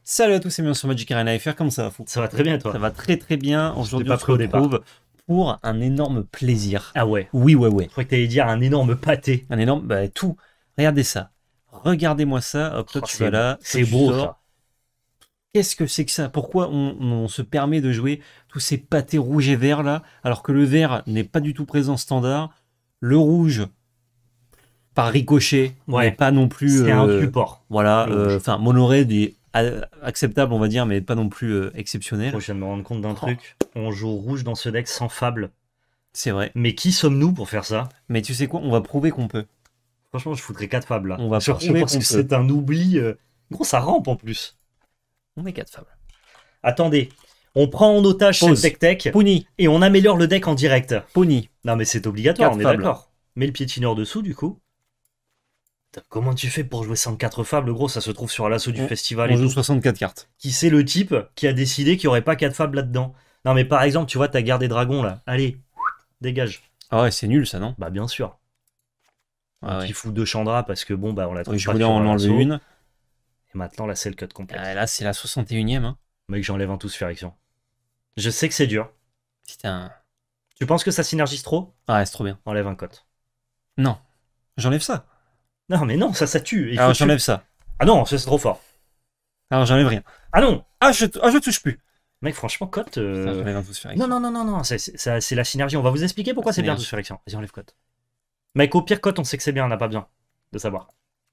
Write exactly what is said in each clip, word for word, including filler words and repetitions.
Salut à tous et bienvenue sur Magic Arena F R, comment ça va fou? Ça va très bien toi? Ça va très très bien, aujourd'hui pas on se prêt au départ. retrouve pour un énorme plaisir. Ah ouais. Oui ouais ouais. Je crois que t'allais dire un énorme pâté. Un énorme, bah tout, regardez ça. Regardez-moi ça, hop toi Oh, tu c'est vas là. C'est toi, tu beau sors. ça. Qu'est-ce que c'est que ça? Pourquoi on, on se permet de jouer tous ces pâtés rouges et verts là, alors que le vert n'est pas du tout présent standard, le rouge par ricochet Ouais. n'est pas non plus... C'est euh, un support. Voilà, Le rouge. enfin mono-red est a- acceptable on va dire, mais pas non plus euh, exceptionnel. Je viens de me rendre compte d'un Oh. truc. On joue rouge dans ce deck sans fable. C'est vrai. Mais qui sommes-nous pour faire ça? Mais tu sais quoi, on va prouver qu'on peut. Franchement, je foutrais quatre fables là. On va je, je prouver pense qu'on que peut. c'est un oubli. euh, Gros, ça rampe en plus. On est quatre fables. Attendez. On prend en otage Pause. cette deck tech Pony, et on améliore le deck en direct. Pony. Non mais c'est obligatoire, Quatre on est fables. d'accord. Mets le piétineur dessous du coup. Putain, comment tu fais pour jouer sans quatre fables, gros? Ça se trouve sur l'assaut du On- festival On et joue tout. soixante-quatre cartes. Qui c'est le type qui a décidé qu'il n'y aurait pas quatre fables là-dedans? Non mais par exemple, tu vois, t'as gardé dragon là. Allez, dégage. Ah ouais, c'est nul ça, non? Bah bien sûr. Ah Donc ouais. il fout deux Chandra parce que bon, bah on la trouve Oui, je pas voulais sur en l'assaut. enlever une. Et maintenant là c'est le cut complet. Ah, là, c'est la soixante et unième. Hein. Mec, j'enlève un tous Férection. Je sais que c'est dur. Putain. Tu penses que ça synergise trop? Ah, c'est trop bien. Enlève un cote. Non. J'enlève ça. Non mais non, ça ça tue. Il Alors faut tuer. j'enlève ça. Ah non, ça c'est trop fort. Alors j'enlève rien. Ah non. Ah, je, ah, je touche plus. Mec, franchement, cote. Putain, euh, j'enlève un tous faire Non, non, non, non, non, c'est- c'est ça- c'est la synergie. On va vous expliquer pourquoi c'est bien Synergie. tous Férection. Vas-y, enlève cote. Mec, au pire cote, on sait que c'est bien, on n'a pas besoin de savoir.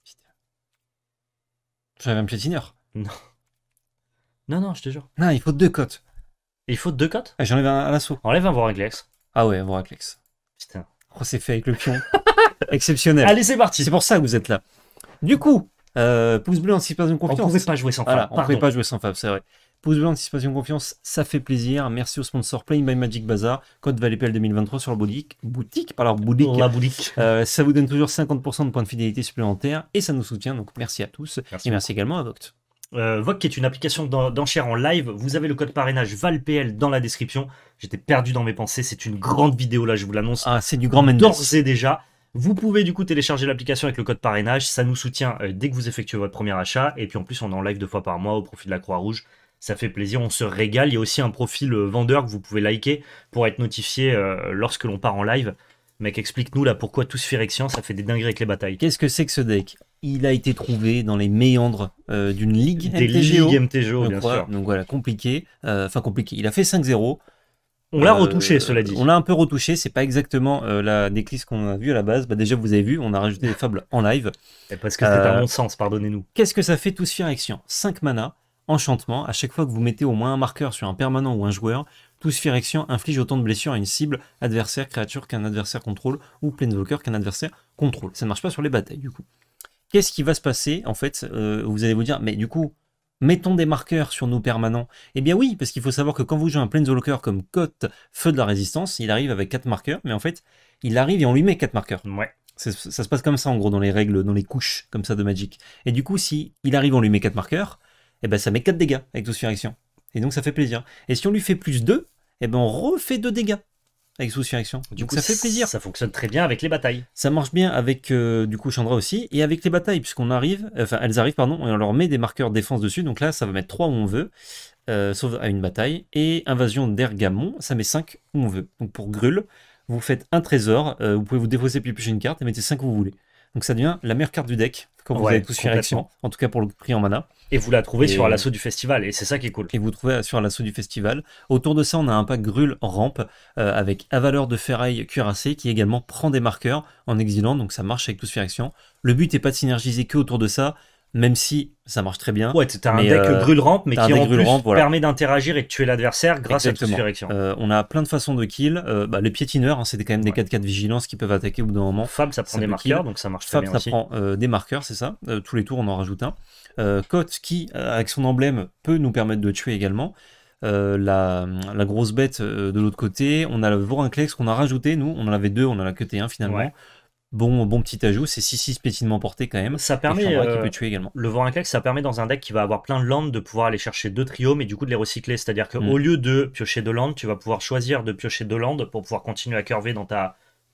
J'enlève un piétineur. Non, non, je te jure. Non, il faut deux cotes. Et il faut deux cotes? Ah, j'enlève un à l'assaut. Enlève un Voraclex. Ah ouais, Voraclex. Putain. Oh, c'est fait avec le pion. Exceptionnel. Allez, c'est parti. C'est pour ça que vous êtes là. Du coup, euh, pouce bleu, anticipation, On confiance. pouvait pas jouer sans Voilà, fable. on Pardon. pouvait pas jouer sans fab, c'est vrai. Pouce bleu, anticipation, confiance, ça fait plaisir. Merci au sponsor Playing by Magic Bazaar. Code VALEPL deux mille vingt-trois sur la boutique. Boutique, par leur boutique. La boutique. Euh, ça vous donne toujours cinquante pour cent de points de fidélité supplémentaires et ça nous soutient. Donc merci à tous. Merci et merci également à Voct. Euh, Vogue qui est une application d'en- d'enchères en live. Vous avez le code parrainage VALPL dans la description. J'étais perdu dans mes pensées. C'est une grande vidéo là, je vous l'annonce. Ah, c'est du grand Mendes. D'ores et déjà. Vous pouvez du coup télécharger l'application avec le code parrainage. Ça nous soutient euh, dès que vous effectuez votre premier achat. Et puis en plus, on est en live deux fois par mois au profit de la Croix-Rouge. Ça fait plaisir, on se régale. Il y a aussi un profil euh, vendeur que vous pouvez liker pour être notifié euh, lorsque l'on part en live. Mec, explique-nous là pourquoi tous Phyrexian, ça fait des dingueries avec les batailles. Qu'est-ce que c'est que ce deck? Il a été trouvé dans les méandres euh, d'une ligue Des M T G O. ligues M T G O, je bien crois. sûr. Donc voilà, compliqué. Euh, Enfin compliqué. Il a fait cinq zéro. On l'a Euh, retouché, cela dit. On l'a un peu retouché. C'est pas exactement euh, la déclisse qu'on a vue à la base. Bah, déjà, vous avez vu, on a rajouté des fables en live. Et Parce que c'était Euh, à mon sens, pardonnez-nous. Qu'est-ce que ça fait tous Phyrexian? cinq mana, enchantement. À chaque fois que vous mettez au moins un marqueur sur un permanent ou un joueur, tous Phyrexian inflige autant de blessures à une cible, adversaire, créature qu'un adversaire contrôle ou planeswalker qu'un adversaire contrôle. Ça ne marche pas sur les batailles du coup. Qu'est-ce qui va se passer en fait? euh, Vous allez vous dire, mais du coup, mettons des marqueurs sur nos permanents. Eh bien oui, parce qu'il faut savoir que quand vous jouez un planeswalker comme Cote, Feu de la Résistance, il arrive avec quatre marqueurs, mais en fait, il arrive et on lui met quatre marqueurs. Ouais. Ça, ça se passe comme ça en gros dans les règles, dans les couches comme ça de Magic. Et du coup, si il arrive, on lui met quatre marqueurs, et ben ça met quatre dégâts avec tous Phyrexian. Et donc ça fait plaisir. Et si on lui fait plus deux, et ben on refait deux dégâts avec tous Phyrexian. Du Donc coup, ça fait plaisir. Ça fonctionne très bien avec les batailles. Ça marche bien avec euh, du coup Chandra aussi et avec les batailles puisqu'on arrive, enfin elles arrivent pardon, et on leur met des marqueurs défense dessus. Donc là ça va mettre trois où on veut, euh, sauf à une bataille. Et invasion d'Ergamon, ça met cinq où on veut. Donc pour Grul, vous faites un trésor, euh, vous pouvez vous défausser puis piocher une carte et mettez cinq où vous voulez. Donc ça devient la meilleure carte du deck quand vous Ouais, avez tous Phyrexian, en tout cas pour le prix en mana. Et vous la trouvez Et- sur l'assaut du festival, et c'est ça qui est cool. Et vous trouvez sur l'assaut du festival. Autour de ça, on a un pack Grul rampe euh, avec Avaleur de Ferraille cuirassé qui également prend des marqueurs en exilant, donc ça marche avec tous Phyrexian. Le but n'est pas de synergiser que autour de ça, même si ça marche très bien. Ouais, t'as un Mais, deck euh, Grul ramp, mais t'as qui un deck en Grul plus ramp, voilà. permet d'interagir et de tuer l'adversaire grâce Exactement. à tous Phyrexian. Euh, on a plein de façons de kill. Euh, bah, les piétineurs, hein, c'est quand même des Ouais. quatre quatre vigilance qui peuvent attaquer au bout d'un moment. Fab, ça prend ça des peut marqueurs, kill. donc ça marche très Fab, bien ça aussi. prend euh, des marqueurs, c'est ça. Euh, tous les tours, on en rajoute un. Euh, Cote, qui, euh, avec son emblème, peut nous permettre de tuer également. Euh, la, la grosse bête euh, de l'autre côté. On a le Vorinclex qu'on a rajouté, nous. On en avait deux, on en a cuté un finalement. Ouais. Bon, bon petit ajout, c'est six six pétinement porté quand même. Ça Et permet, Chandra euh, qui peut tuer également. le Vorinclex, ça permet dans un deck qui va avoir plein de landes de pouvoir aller chercher deux triomes et du coup de les recycler. C'est-à-dire qu'au Mm. lieu de piocher deux landes, tu vas pouvoir choisir de piocher deux landes pour pouvoir continuer à curver dans ta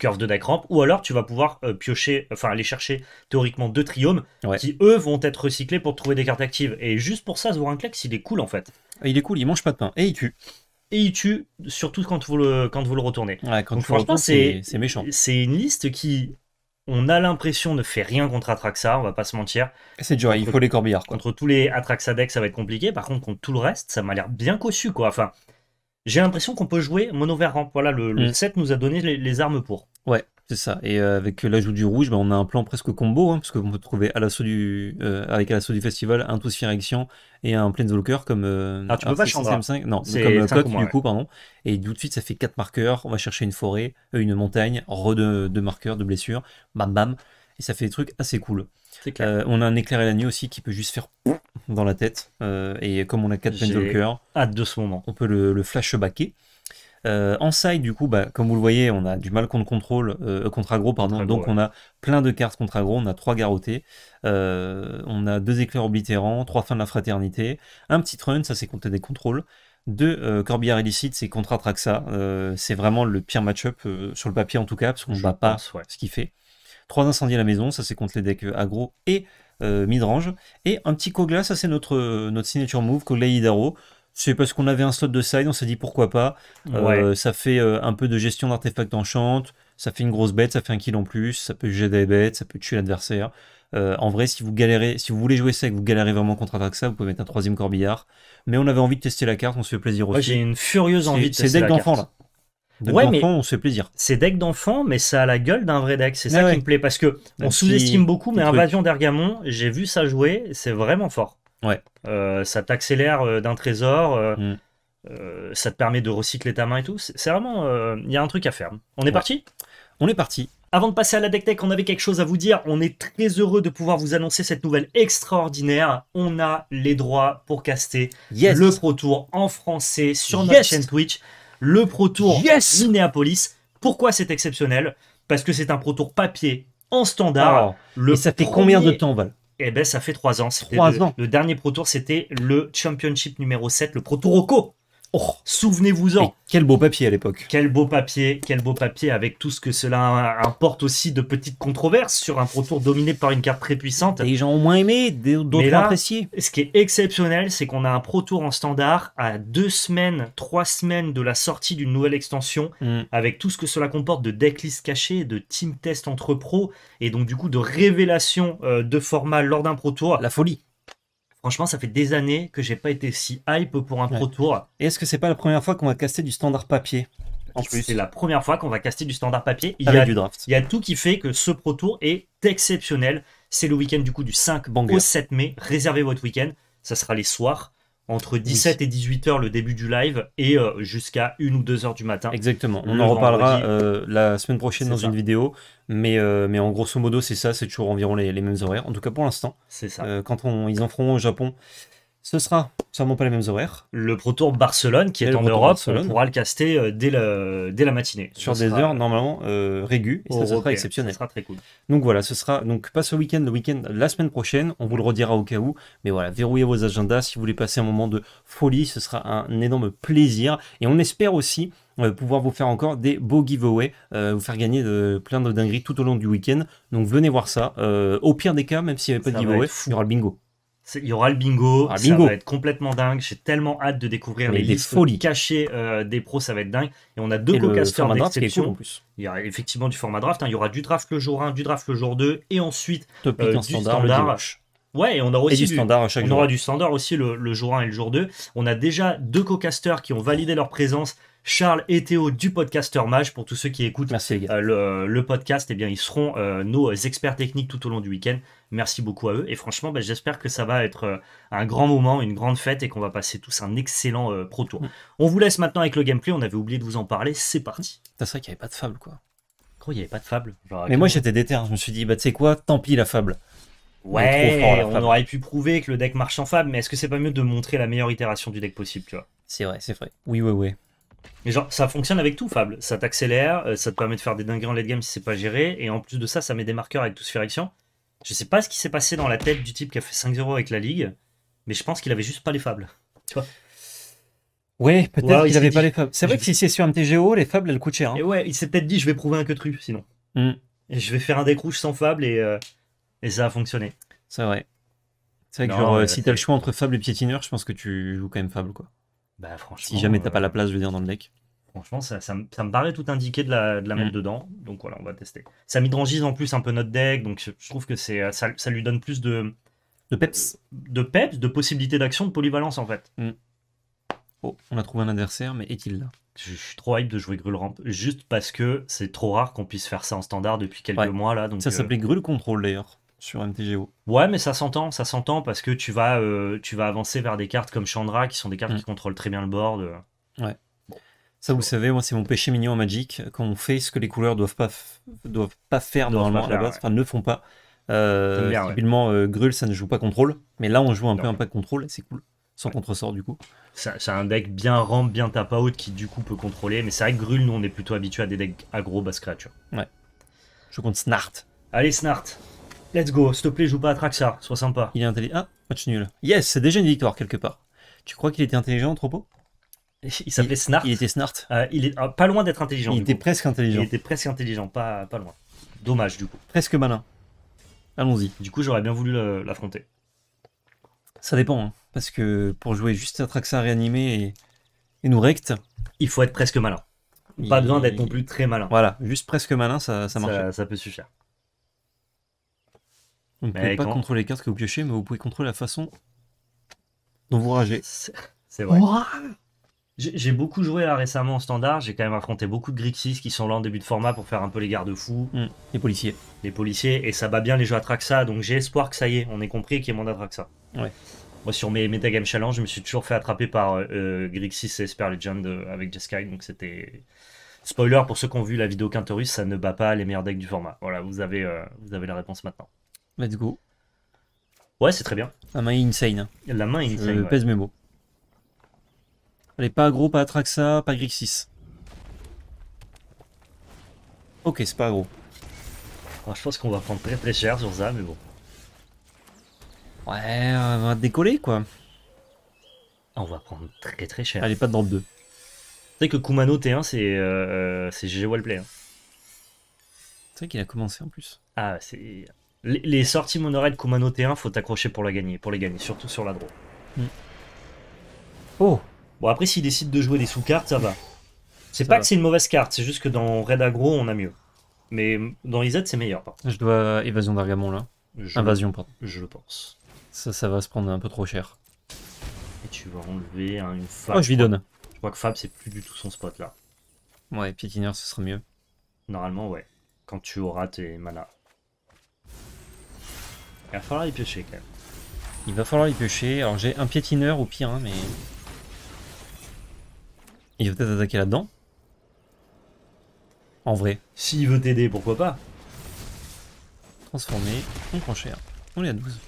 curve de deck ramp, ou alors tu vas pouvoir euh, piocher, enfin aller chercher théoriquement deux triomes Ouais. qui eux vont être recyclés pour trouver des cartes actives. Et juste pour ça, Zvorinclex, il est cool en fait. Il est cool, il mange pas de pain. Et il tue. Et il tue, surtout quand vous le, quand vous le retournez. Ouais, quand Donc tu le franchement, retournes, c'est c'est méchant. C'est une liste qui, on a l'impression, ne fait rien contre Atraxa, on va pas se mentir. C'est dur, il faut les corbillards. Quoi. Contre tous les Atraxa decks, ça va être compliqué. Par contre, contre tout le reste, ça m'a l'air bien cossu, quoi. Enfin, j'ai l'impression qu'on peut jouer mono vert ramp. Voilà, le, le Mm. set nous a donné les, les armes pour. Ouais, c'est ça. Et euh, avec l'ajout du rouge, bah, on a un plan presque combo, hein, parce qu'on peut trouver à l'assaut du, euh, avec à l'assaut du festival un tous Phyrexian et un Planeswalker comme. Euh, Ah, tu alors peux pas c'est Chandra. cinq, non, C'est comme cinq Cote ou moins, du ouais. coup, pardon. Et tout de suite, ça fait quatre marqueurs. On va chercher une forêt, euh, une montagne, re de, de marqueurs, de blessures, bam bam. Et ça fait des trucs assez cool. C'est clair. Euh, on a un éclair et la nuit aussi qui peut juste faire dans la tête. Euh, et comme on a quatre J'ai Planeswalkers, hâte de ce moment. on peut le, le flashbacker. Euh, en side, du coup, bah, comme vous le voyez, on a du mal contre contrôle, euh, contre aggro, pardon. Contre aggro, donc ouais. on a plein de cartes contre aggro. On a trois garrottés, euh, on a deux éclairs oblitérants, trois fins de la fraternité, un petit run, ça c'est contre des contrôles. Deux euh, corbillards illicites, c'est contre Atraxa. Euh, c'est vraiment le pire match-up euh, sur le papier en tout cas, parce qu'on ne Je bat pas pense, ouais. ce qu'il fait. Trois incendies à la maison, ça c'est contre les decks aggro et euh, midrange. Et un petit Kogla, ça c'est notre, euh, notre signature move, Kogla Hidaro. C'est parce qu'on avait un slot de side, on s'est dit pourquoi pas. Euh, Ouais. ça fait euh, un peu de gestion d'artefacts enchante, ça fait une grosse bête, ça fait un kill en plus, ça peut juger des bêtes, ça peut tuer l'adversaire. Euh, en vrai, si vous galérez, si vous voulez jouer ça et que vous galérez vraiment contre Atraxa, vous pouvez mettre un troisième corbillard. Mais on avait envie de tester la carte, on se fait plaisir Moi, aussi. j'ai une furieuse envie de C'est tester deck la d'enfant carte. là. Deck Ouais, d'enfant, mais on se fait plaisir. c'est deck d'enfant, mais ça a la gueule d'un vrai deck. C'est ça Ah qui ouais. me plaît parce que Un on petit- sous-estime beaucoup, mais petit truc. Invasion d'Ergamon, j'ai vu ça jouer, c'est vraiment fort. Ouais. Euh, ça t'accélère euh, d'un trésor, euh, Mm. euh, ça te permet de recycler ta main et tout. C'est c'est vraiment, euh, il y a un truc à faire. On est Ouais. parti? On est parti. Avant de passer à la deck tech, on avait quelque chose à vous dire. On est très heureux de pouvoir vous annoncer cette nouvelle extraordinaire. On a les droits pour caster Yes. le Pro Tour en français sur notre Yes. chaîne Twitch. Le Pro Tour Yes. Minneapolis. Pourquoi c'est exceptionnel? Parce que c'est un Pro Tour papier en standard. Oh. Le Et ça fait premier- combien de temps, Val? Eh ben, ça fait trois ans. C'était Trois le, ans. le dernier Pro Tour, c'était le Championship numéro sept, le Pro Tour Rocco. Oh. Souvenez-vous-en. Et quel beau papier à l'époque. Quel beau papier, quel beau papier avec tout ce que cela importe aussi de petites controverses sur un Pro Tour dominé par une carte très puissante. Des gens ont moins aimé, d'autres Mais ont là, apprécié. Ce qui est exceptionnel, c'est qu'on a un Pro Tour en standard à deux semaines, trois semaines de la sortie d'une nouvelle extension, Mm. avec tout ce que cela comporte de decklist cachés, de team test entre pros, et donc du coup de révélation euh, de format lors d'un Pro Tour. La folie. Franchement, ça fait des années que j'ai pas été si hype pour un Ouais. Pro Tour. Et est-ce que c'est pas la première fois qu'on va caster du standard papier? En plus, C'est la première fois qu'on va caster du standard papier. Il y avec a du draft. Il y a tout qui fait que ce Pro Tour est exceptionnel. C'est le week-end du coup du cinq Banger. au sept mai. Réservez votre week-end. Ça sera les soirs, entre dix-sept et dix-huit heures le début du live et euh, jusqu'à une ou deux heures du matin. Exactement. On Le en reparlera vendredi. euh, la semaine prochaine C'est dans ça. une vidéo. Mais, euh, mais en grosso modo, c'est ça. C'est toujours environ les, les mêmes horaires. En tout cas pour l'instant. C'est ça. Euh, quand on, ils en feront au Japon, ce sera sûrement pas les mêmes horaires. Le Pro Tour Barcelone qui Et est le en Pro Tour Europe, Barcelone. on pourra le caster euh, dès, le, dès la matinée. Sur Ça des sera heures normalement euh, régues. Et ça, ça sera européen. exceptionnel. Ça sera très cool. Donc voilà, ce sera donc pas ce week-end, le week-end la semaine prochaine. On vous le redira au cas où. Mais voilà, verrouillez vos agendas. Si vous voulez passer un moment de folie, ce sera un énorme plaisir. Et on espère aussi euh, pouvoir vous faire encore des beaux giveaways, euh, vous faire gagner de, plein de dingueries tout au long du week-end. Donc venez voir ça. Euh, au pire des cas, même s'il n'y avait pas Ça de va giveaway, être fou. il y aura le bingo. C'est- Il y aura le bingo, Ah, ça bingo. va être complètement dingue. J'ai tellement hâte de découvrir Mais les des listes folies. cachées euh, des pros, ça va être dingue. Et on a deux Et le co-casters format draft qui est cool d'exception. en plus. Il y a effectivement du format draft. hein. Il y aura du draft le jour un, du draft le jour deux, et ensuite, Top Euh, huit en du standard, le standard. dimanche. ouais, et on aura Et aussi du standard à chaque on jour. aura du standard aussi le, le jour un et le jour deux. On a déjà deux co-casters qui ont validé leur présence. Charles et Théo du Podcaster Mage. Pour tous ceux qui écoutent Merci les gars. euh, le, le podcast, eh bien, ils seront euh, nos experts techniques tout au long du week-end. Merci beaucoup à eux. Et franchement, bah, j'espère que ça va être euh, un grand moment, une grande fête et qu'on va passer tous un excellent euh, Pro Tour. Mm. On vous laisse maintenant avec le gameplay. On avait oublié de vous en parler. C'est parti. C'est vrai qu'il n'y avait pas de fable quoi. Gros, il n'y avait pas de fable. Genre, Mais moi j'étais déter. Je me suis dit, bah tu sais quoi, tant pis la fable. Ouais, Il est trop fort, la on fable. aurait pu prouver que le deck marche en fable, mais est-ce que c'est pas mieux de montrer la meilleure itération du deck possible, tu vois? C'est vrai, c'est vrai. Oui, oui, oui. Mais genre, ça fonctionne avec tout, Fable. Ça t'accélère, euh, ça te permet de faire des dingueries en late game si c'est pas géré, et en plus de ça, ça met des marqueurs avec tout Sphérection. Je sais pas ce qui s'est passé dans la tête du type qui a fait cinq zéro avec la ligue, mais je pense qu'il avait juste pas les Fables. Tu vois? Ouais, peut-être Ouais, il qu'il s'est avait dit- pas les fables. C'est vrai je- que si c'est sur M T G O, les fables, elles coûtent cher. Hein. Et ouais, il s'est peut-être dit, je vais prouver un que tru, sinon. Hmm, Et je vais faire un deck rouge sans fable et, euh, et ça a fonctionné. c'est vrai. C'est vrai que Non, genre, euh, mais si là, t'as le c'est- choix entre fable et piétineur, je pense que tu joues quand même fable, quoi. Bah franchement. Si jamais t'as pas euh, la place, je veux dire, dans le deck. Franchement, ça, ça, me- ça me paraît tout indiqué de la, de la mettre Mm. dedans. Donc voilà, on va tester. Ça midrangise en plus un peu notre deck, donc je, je trouve que c'est ça, ça lui donne plus de, Le peps. de peps, de possibilités d'action, de polyvalence en fait. Oh, on a trouvé un adversaire, mais est-il là? Je, je suis trop hype de jouer Grulramp, juste parce que c'est trop rare qu'on puisse faire ça en standard depuis quelques Ouais. mois là. Donc, Ça euh, s'appelait Grul Control, d'ailleurs, sur M T G O. Ouais, mais ça s'entend, ça s'entend parce que tu vas, euh, tu vas avancer vers des cartes comme Chandra qui sont des cartes Mm. qui contrôlent très bien le board. euh. Ça, vous savez, moi, c'est mon péché mignon en Magic. Quand on fait ce que les couleurs doivent pas, f- doivent pas faire Doivent normalement pas à la faire, base, ouais. enfin ne font pas. Euh, T'aimes bien, ouais. typiquement, euh, Grul, ça ne joue pas contrôle. Mais là, on joue un peu Non. un pack contrôle, et c'est cool. Sans Ouais. contresort, du coup. C'est c'est un deck bien ramp, bien tap out qui du coup peut contrôler. Mais c'est vrai que Grul, nous on est plutôt habitué à des decks aggro basse créature. Je compte Snart. Allez, Snart, let's go. S'il te plaît, joue pas à Traxa, sois sympa. Il est intelligent. Ah, match nul. Yes, c'est déjà une victoire quelque part. Tu crois qu'il était intelligent, Anthropo? Il s'appelait Snart. Il était Snart. Euh, il est ah, pas loin d'être intelligent. Il du était coup. presque Il intelligent. était presque intelligent, pas, pas loin. Dommage du coup. Presque malin. Allons-y. Du coup, j'aurais bien voulu le- l'affronter. Ça dépend, hein, parce que pour jouer juste Atraxa réanimé et, et nous rect, Il faut être presque malin. Pas Il- besoin d'être non plus très malin. voilà, juste presque malin, ça, ça marche. Ça, ça peut suffire. Vous ne Mais pouvez pas quand- contrôler les cartes que vous piochez, mais vous pouvez contrôler la façon dont vous ragez. C'est c'est vrai. J'ai j'ai beaucoup joué là récemment en standard. J'ai quand même affronté beaucoup de Grixis qui sont là en début de format pour faire un peu les garde-fous, Hum, les policiers. les policiers, et ça bat bien les jeux Atraxa. Donc j'ai espoir que ça y est, on ait compris qu'il y ait mon Atraxa. Ouais. Moi sur mes Metagame Challenge, je me suis toujours fait attraper par euh, Grixis et Esper Legend euh, avec Jeskai. Donc c'était. Spoiler pour ceux qui ont vu la vidéo Quintorus, ça ne bat pas les meilleurs decks du format. Voilà, vous avez, euh, vous avez la réponse maintenant. Let's go. Ouais, c'est très bien. La main est insane. La main est Je insane. ouais. pèse mes mots. Allez, pas aggro, pas Atraxa, pas Grixis. Ok, c'est pas aggro. Alors, je pense qu'on va prendre très très cher sur ça, mais bon. Ouais, on va décoller quoi. On va prendre très très cher. Allez, pas de drop deux. Tu sais que Kumano T un, c'est euh, c'est G G Wellplay. Hein. C'est vrai qu'il a commencé en plus. Ah, c'est. Les, les sorties mono-red Kumano T un, faut t'accrocher pour la gagner, pour les gagner, surtout sur la draw. Oh, Bon, après, s'il décide de jouer des sous-cartes, ça va. C'est Ça pas va. que c'est une mauvaise carte, c'est juste que dans Red Aggro, on a mieux. Mais dans I Z, c'est meilleur, par contre. je dois évasion d'Argamon là. Je, Invasion, pardon. je le pense. Ça, ça va se prendre un peu trop cher. Et tu vas enlever hein, une Fab. Oh, je lui donne. Je crois que Fab, c'est plus du tout son spot là. Ouais, piétineur, ce sera mieux. Normalement, ouais. Quand tu auras tes mana. Il va falloir y piocher quand même. Il va falloir y piocher. Alors j'ai un piétineur au pire, hein, mais... Il va peut-être attaquer là-dedans. En vrai. S'il veut t'aider, pourquoi pas? Transformé. On prend cher. On est à douze.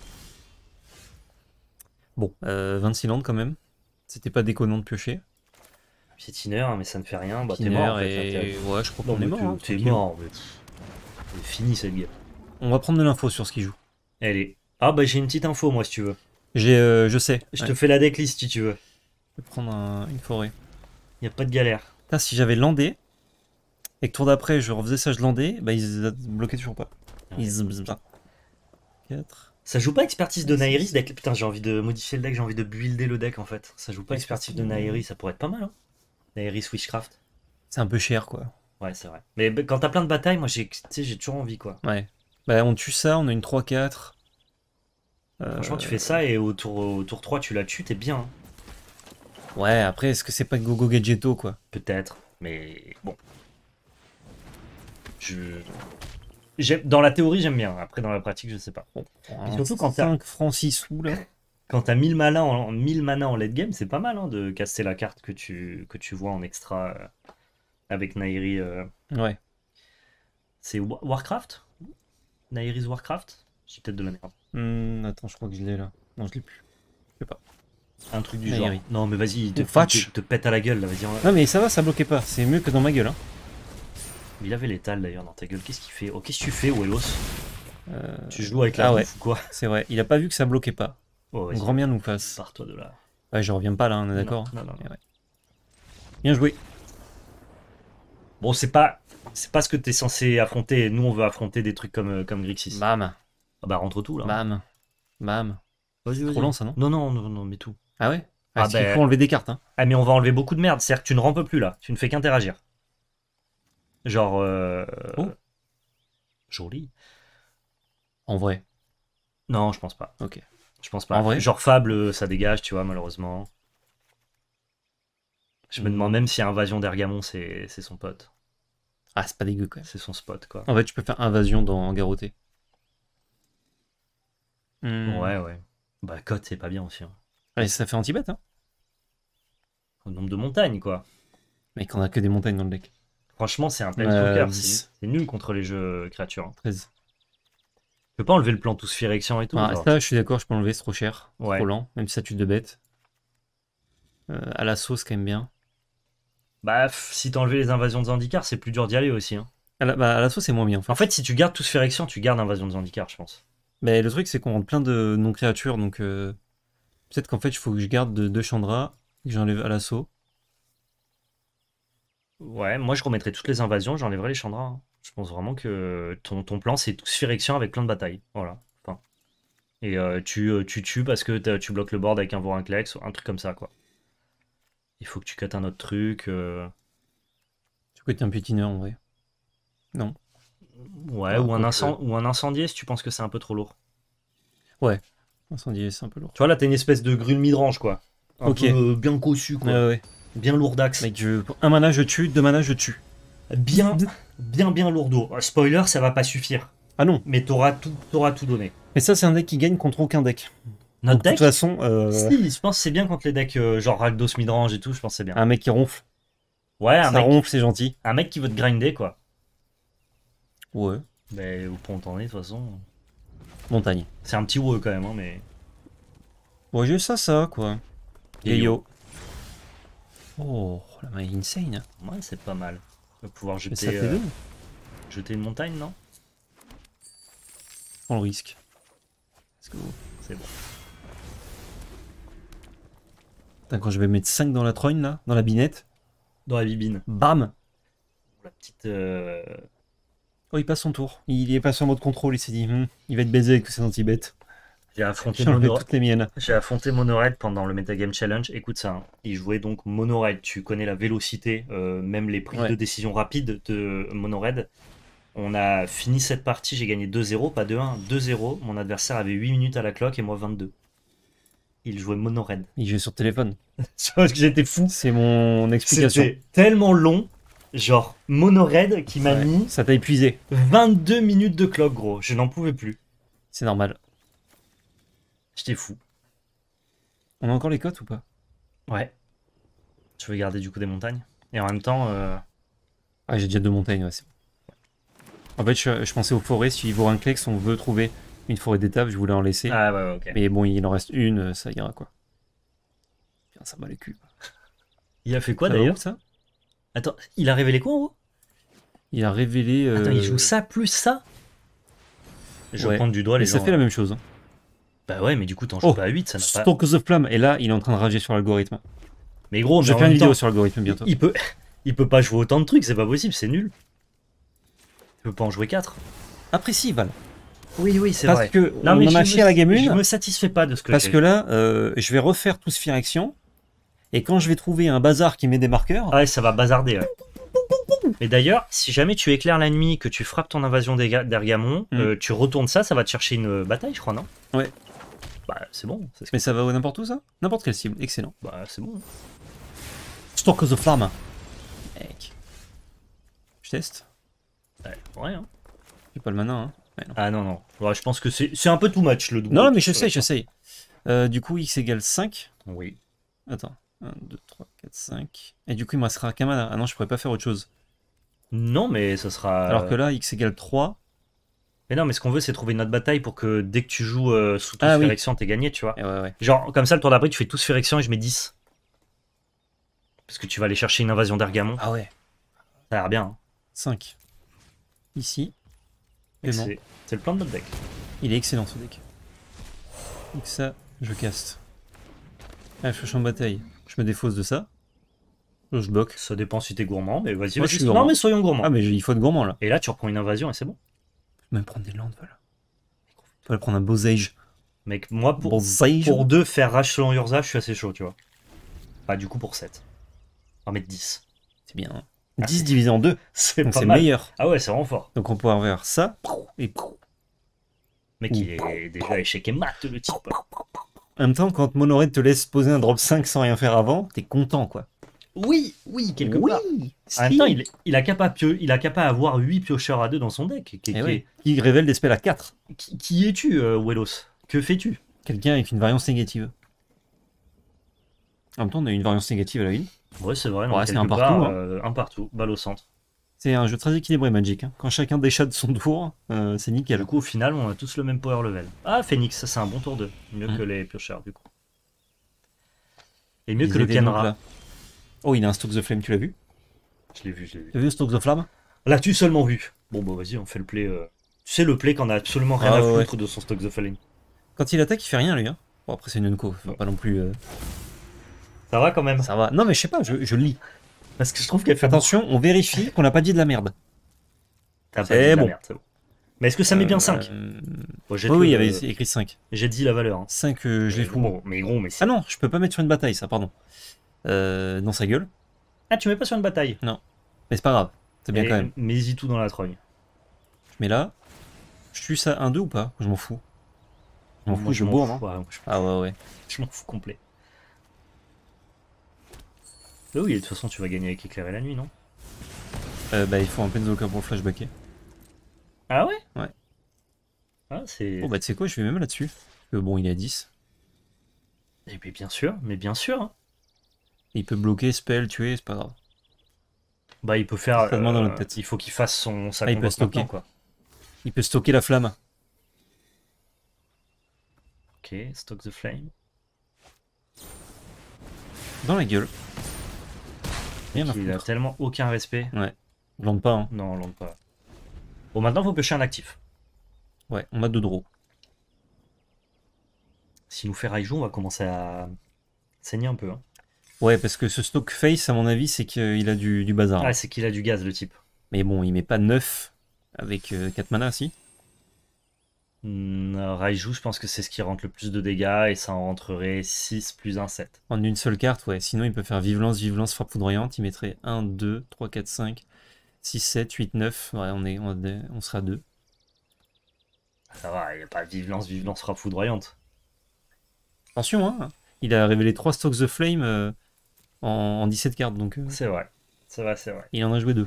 Bon, euh, vingt-six landes quand même. C'était pas déconnant de piocher. Piétineur, hein, mais ça ne fait rien. Bah, t'es Piétineur mort en fait. et... hein, t'es- Ouais, je crois Non, qu'on est mais mort. t'es- hein, t'es tranquille. mort. Mais... pff, C'est fini cette game. On va prendre de l'info sur ce qu'il joue. Elle est. Ah bah j'ai une petite info moi si tu veux. J'ai, euh, je sais. Je Ouais. te fais la decklist si tu veux. Je vais prendre un- une forêt. Y a pas de galère. Putain, si j'avais landé, et que tour d'après je refaisais ça, je landais, bah ils bloquaient toujours pas. Ouais. Ils... quatre. Ça joue pas expertise de Nairi ce deck. Putain, j'ai envie de modifier le deck, j'ai envie de builder le deck en fait. Ça joue pas expertise de Nairi, ça pourrait être pas mal. Hein. Nairi Switchcraft. C'est un peu cher quoi. Ouais, c'est vrai. Mais bah, quand t'as plein de batailles, moi j'ai tu sais, j'ai toujours envie quoi. Ouais. Bah on tue ça, on a une trois quatre. Euh, Franchement, tu fais ça et au tour, au tour trois, tu la tues, t'es bien. hein. Ouais, après, est-ce que c'est pas Gogo Gadgetto quoi? Peut-être, mais bon. Je. J'aime- Dans la théorie, j'aime bien. Après, dans la pratique, je sais pas. Et surtout quand t'as- cinq francs six sous là. Quand t'as mille mana en, mille mana en late game, c'est pas mal hein, de casser la carte que tu, que tu vois en extra euh, avec Nairi. euh. Ouais. C'est Wa- Warcraft Nairi's Warcraft J'ai peut-être de la merde. Hmm, attends, je crois que je l'ai là. Non, je l'ai plus. Un truc du Nairi. genre. Non, mais vas-y, te, Ou Fatch. te, te pète à la gueule là, vas-y. en- Non mais ça va, ça bloquait pas. C'est mieux que dans ma gueule. Hein. Il avait l'étal d'ailleurs dans ta gueule. Qu'est-ce qu'il fait Oh, qu'est-ce que tu fais, Wellos Euh, Tu joues avec la ah bouffe ouais. ou quoi C'est vrai. Il a pas vu que ça bloquait pas. Oh, vas-y, Grand bien nous fasse. pars-toi de là. Ouais, je reviens pas là, on est d'accord. Non, non, non. Mais ouais. Bien joué. Bon, c'est pas, c'est pas ce que t'es censé affronter. Nous, on veut affronter des trucs comme, euh, comme Grixis. Bam. Ah bah, rentre tout là. Bam. Bam. Vas-y, C'est vas-y. trop lent ça, non? Non, non, non, non, mais tout. Ah ouais? Ah, Ah parce qu'il ben- faut enlever des cartes, hein. Ah, mais on va enlever beaucoup de merde. C'est-à-dire que tu ne rampes plus là. Tu ne fais qu'interagir. Genre. Euh... Oh. Joli. En vrai. Non, je pense pas. Ok. Je pense pas. En vrai? Genre Fable, ça dégage, tu vois, malheureusement. Je me Hmm. demande même si Invasion d'Ergamon, c'est c'est son pote. Ah, c'est pas dégueu quand même. C'est son spot, quoi. En fait, tu peux faire invasion dans Garroté. Hmm. Ouais, ouais. Bah, Cote, c'est pas bien aussi. Hein. Ouais, ça fait anti-bet, hein. Au nombre de montagnes, quoi. Mec, on a que des montagnes dans le deck. Franchement, c'est un Euh, planeswalker. dix. c'est c'est nul contre les jeux créatures. Hein. treize. Tu peux pas enlever le plan tout sphérection et tout. Ah, genre. ça, je suis d'accord, je peux enlever, c'est trop cher. Ouais. Trop lent, même si ça tue de bêtes. Euh, à la sauce, quand même bien. Bah, pff, si t'as enlevé les invasions de Zendikar, c'est plus dur d'y aller aussi. Hein. À la, bah, à la sauce, c'est moins bien. En fait. En fait, si tu gardes tout sphérection, tu gardes invasion de Zendikar, je pense. Mais le truc, c'est qu'on rentre plein de non-créatures, donc euh, peut-être qu'en fait, il faut que je garde deux de Chandra et que j'enlève à l'assaut. Ouais, moi je remettrais toutes les invasions, j'enlèverais les Chandras. Hein. Je pense vraiment que ton, ton plan, c'est tout sphérection avec plein de batailles. Voilà. Enfin. Et euh, tu, euh, tu tues parce que t'as- tu bloques le board avec un Vorinclex, un truc comme ça, quoi. Il faut que tu cuttes un autre truc. euh, Tu peux être un pitineur en vrai. Non. Ouais, Ah, ou, un quoique. incen- ou un incendié si tu penses que c'est un peu trop lourd. Incendier, c'est un peu lourd. Tu vois, là, t'as une espèce de grue midrange, quoi. Un Ok. peu euh, bien cossu, quoi. Ouais, ouais. Bien lourdax. Mec, je... pour un mana, je tue, deux mana, je tue. Bien, bien, bien lourdeau. Euh, Spoiler, ça va pas suffire. Ah non. Mais t'auras tout, t'auras tout donné. Mais ça, c'est un deck qui gagne contre aucun deck. Notre Donc, de deck toute façon, euh, Si, je pense que c'est bien contre les decks euh, genre Rakdos midrange et tout, je pense que c'est bien. un mec qui ronfle. Ouais, un Ça mec, ronfle, c'est gentil. un mec qui veut te grinder, quoi. Ouais. Mais au point t'en es, de toute façon. Montagne. C'est un petit WoE quand même, hein, mais. Ouais, j'ai ça, ça, quoi. Yayo. Yayo. Oh, la main est insane. Ouais, c'est pas mal. Tu vas pouvoir Mais ça jeter, fait euh, deux. jeter une montagne, non Prends le risque. Let's go. C'est bon. Putain, quand je vais mettre cinq dans la trogne, là, dans la binette, Dans la bibine. bam. La petite. euh, Oh, il passe son tour. Il est passé en mode contrôle, il s'est dit, Hm, il va être baisé avec tous ses anti-bêtes. J'ai affronté J'ai enlevé Mono... toutes les miennes. J'ai affronté Monored pendant le Metagame Challenge. Écoute ça, hein. Il jouait donc Monored. Tu connais la vélocité, euh, même les prises Ouais. de décision rapides de Monored. On a fini cette partie, j'ai gagné deux zéro, pas deux un, deux zéro. Mon adversaire avait huit minutes à la cloque et moi vingt-deux. Il jouait Monored. Il joue sur téléphone. J'étais fou. C'est mon explication. C'était tellement long. Genre, Monored qui m'a Ouais. mis Ça t'a épuisé. vingt-deux minutes de cloque, gros. Je n'en pouvais plus. C'est normal. J'étais fou. On a encore les cotes ou pas? Ouais. Je veux garder du coup des montagnes. Et en même temps, euh, Ah, j'ai déjà deux montagnes, ouais, c'est bon. En fait, je, je pensais aux forêts. Si Vorinclex, on veut trouver une forêt d'étape, je voulais en laisser. ah ouais, ouais, ok. Mais bon, il en reste une, ça ira quoi. Putain, ça bat les culs. Il a fait quoi Ça va d'ailleurs où, ça? Attends, il a révélé quoi en haut Il a révélé. euh, Attends, il joue ça plus ça Je ouais. vais prendre du doigt les Mais ça gens. fait la même chose. Hein. Bah ouais, mais du coup, t'en joues Oh, pas à huit, ça n'a pas. Stalkers of Flamme. Et là, il est en train de rager sur l'algorithme. Mais gros, mais Je vais en faire une même vidéo temps, sur l'algorithme bientôt. il peut... il peut pas jouer autant de trucs, c'est pas possible, c'est nul. Il peut pas en jouer quatre. Après, si, Val. Oui, oui, c'est Parce vrai. que Non, on mais en je a me- chié à la game Je un. me satisfais pas de ce que Parce j'ai. que là, euh, je vais refaire tout Sphere Action. Et quand je vais trouver un bazar qui met des marqueurs. Ah ouais, ça va bazarder. Ouais. Mais d'ailleurs, si jamais tu éclaires la nuit, que tu frappes ton invasion d'Erga- d'Ergamon, Mm. euh, tu retournes ça, ça va te chercher une bataille, je crois, non Ouais. Bah, c'est bon. C'est ce que- Mais ça va n'importe où, ça? N'importe quelle cible. Excellent. Bah, c'est bon. Stalkers of Flamme. Mec. Je teste. Ouais, ouais, hein. J'ai pas le mana, hein. Ouais, non. Ah non, non. Ouais, je pense que c'est c'est un peu too much le double. Non, mais j'essaye, j'essaye. Euh, du coup, x égale cinq. Oui. Attends. un, deux, trois, quatre, cinq. Et du coup, il me restera qu'un mana. Ah non, je pourrais pas faire autre chose. Non, mais ça sera. Alors que là, x égale trois. Mais non, mais ce qu'on veut, c'est trouver notre bataille pour que dès que tu joues euh, sous tout Ah oui. Sphérection, t'es gagné, tu vois. Et ouais, ouais. Genre, comme ça, le tour d'après, tu fais tout Sphérection et je mets dix. Parce que tu vas aller chercher une invasion d'Ergamon. Ah ouais. Ça a l'air bien. Hein. cinq. Ici. Et Et non. C'est c'est le plan de notre deck. Il est excellent ce deck. Donc ça, je caste. Ah, je cherche en bataille. Je me défausse de ça. Je bloque. Ça dépend si t'es gourmand, mais vas-y, Moi, vas-y. je suis Non, gourmand. mais soyons gourmands. Ah, mais il faut être gourmand là. Et là, tu reprends une invasion et c'est bon. Je peux même prendre des landes, voilà. On peut prendre un Bosage. Mec, moi, pour, Bosage. pour deux, faire Rage selon Urza, je suis assez chaud, tu vois. Bah, du coup, pour sept. On va mettre dix. C'est bien. Ah, dix c'est- divisé en deux. C'est Donc pas c'est mal. meilleur. Ah ouais, c'est vraiment fort. Donc on peut avoir ça. Et Mec, il est déjà échec et mat, le type. en même temps, quand Monored te laisse poser un drop cinq sans rien faire avant, t'es content quoi. Oui, oui, quelque oui. part. En même temps, il, il a qu'à pas, pio- il a qu'à pas avoir huit piocheurs à deux dans son deck. Qui, qui- Et ouais. Qui révèle des spells à quatre. qui- qui es-tu, euh, Welos? Que fais-tu? Quelqu'un avec une variance négative. En même temps, on a une variance négative à la une. Ouais, c'est vrai. non, Ouais, c'est quelque un partout, part, hein. euh, un partout, balle au centre. C'est un jeu très équilibré Magic. Hein. Quand chacun déchatte son tour, euh, c'est Et nickel. du coup, au final, on a tous le même power level. Ah, Phoenix, ça c'est un bon tour deux. Mieux Mm. que les piocheurs, du coup. Et mieux Ils que le étaient donc Kenra. là. Oh, il a un Stoke the Flame, tu l'as vu? Je l'ai vu, je l'ai vu. Tu as vu le Stoke the Flame? L'as-tu seulement vu? Bon, bah vas-y, on fait le play. euh. Tu sais, le play qu'on a absolument rien Ah, à ouais, foutre de son stock the Falling. Quand il attaque, il fait rien lui. Hein. Bon, après, c'est une Nunko. Faut pas non plus. euh, Ça va quand même. Ça va. Non, mais je sais pas, je, je lis. Parce que je trouve qu'elle fait. Attention, on vérifie qu'on n'a pas dit de la merde. T'as pas c'est dit de la bon. merde, c'est bon. Mais est-ce que ça met bien cinq? Euh, Bon, j'ai Oui, oui, il y le- avait écrit cinq. J'ai dit la valeur. hein. cinq, euh, je Mais les fous. gros, mais gros, mais c'est. Ah non, je peux pas mettre sur une bataille, ça, pardon. Euh, dans sa gueule. Ah, tu mets pas sur une bataille. Mais c'est pas grave. C'est bien Mais- quand même. Mets-y tout dans la trogne. Je mets là. Je suis ça un deux ou pas? Je m'en fous. Je m'en Moi, fous, je m'en bourre, fous. non? Ouais, moi, je Ah ouais, ouais. je m'en fous complet. Bah oui, de toute façon, tu vas gagner avec éclairer la nuit, non? Euh, bah, il faut un Penzoka pour le flashbacker. Ah ouais? Ouais. Ah, c'est. Oh, bah, tu sais quoi, je vais même là-dessus. Parce que bon, il est à dix. Eh bien, bien sûr, mais bien sûr. hein. Il peut bloquer, spell, tuer, c'est pas grave. Bah, il peut faire. Ça demande dans euh, notre tête. Il faut qu'il fasse son sa Ah, il peut convoque stocker. maintenant, quoi. Il peut stocker la flamme. Ok, stock the flame. Dans la gueule. Rien à Il a foutre. tellement aucun respect. Je lande pas, hein. Non, on lance pas. Bon, maintenant, faut pêcher un actif. Ouais, on a deux draws. S'il nous fait Raiju, on va commencer à saigner un peu. Hein. Ouais, parce que ce stock face, à mon avis, c'est qu'il a du, du bazar. Ah, c'est qu'il a du gaz, le type. Mais bon, il met pas neuf avec euh, quatre mana, si. Hmm, Raiju, je pense que c'est ce qui rentre le plus de dégâts et ça en rentrerait six plus un, sept. En une seule carte, ouais. Sinon, il peut faire vive-lance, vive-lance, frappe foudroyante. Il mettrait un, deux, trois, quatre, cinq, six, sept, huit, neuf. Ouais, on, est, on, est- on sera deux. Ça va, il n'y a pas vive lance, vive lance, frappe foudroyante. Attention, hein. Il a révélé trois Stocks the Flame euh, en, en dix-sept cartes, donc euh, C'est vrai, c'est vrai, c'est vrai. il en a joué deux.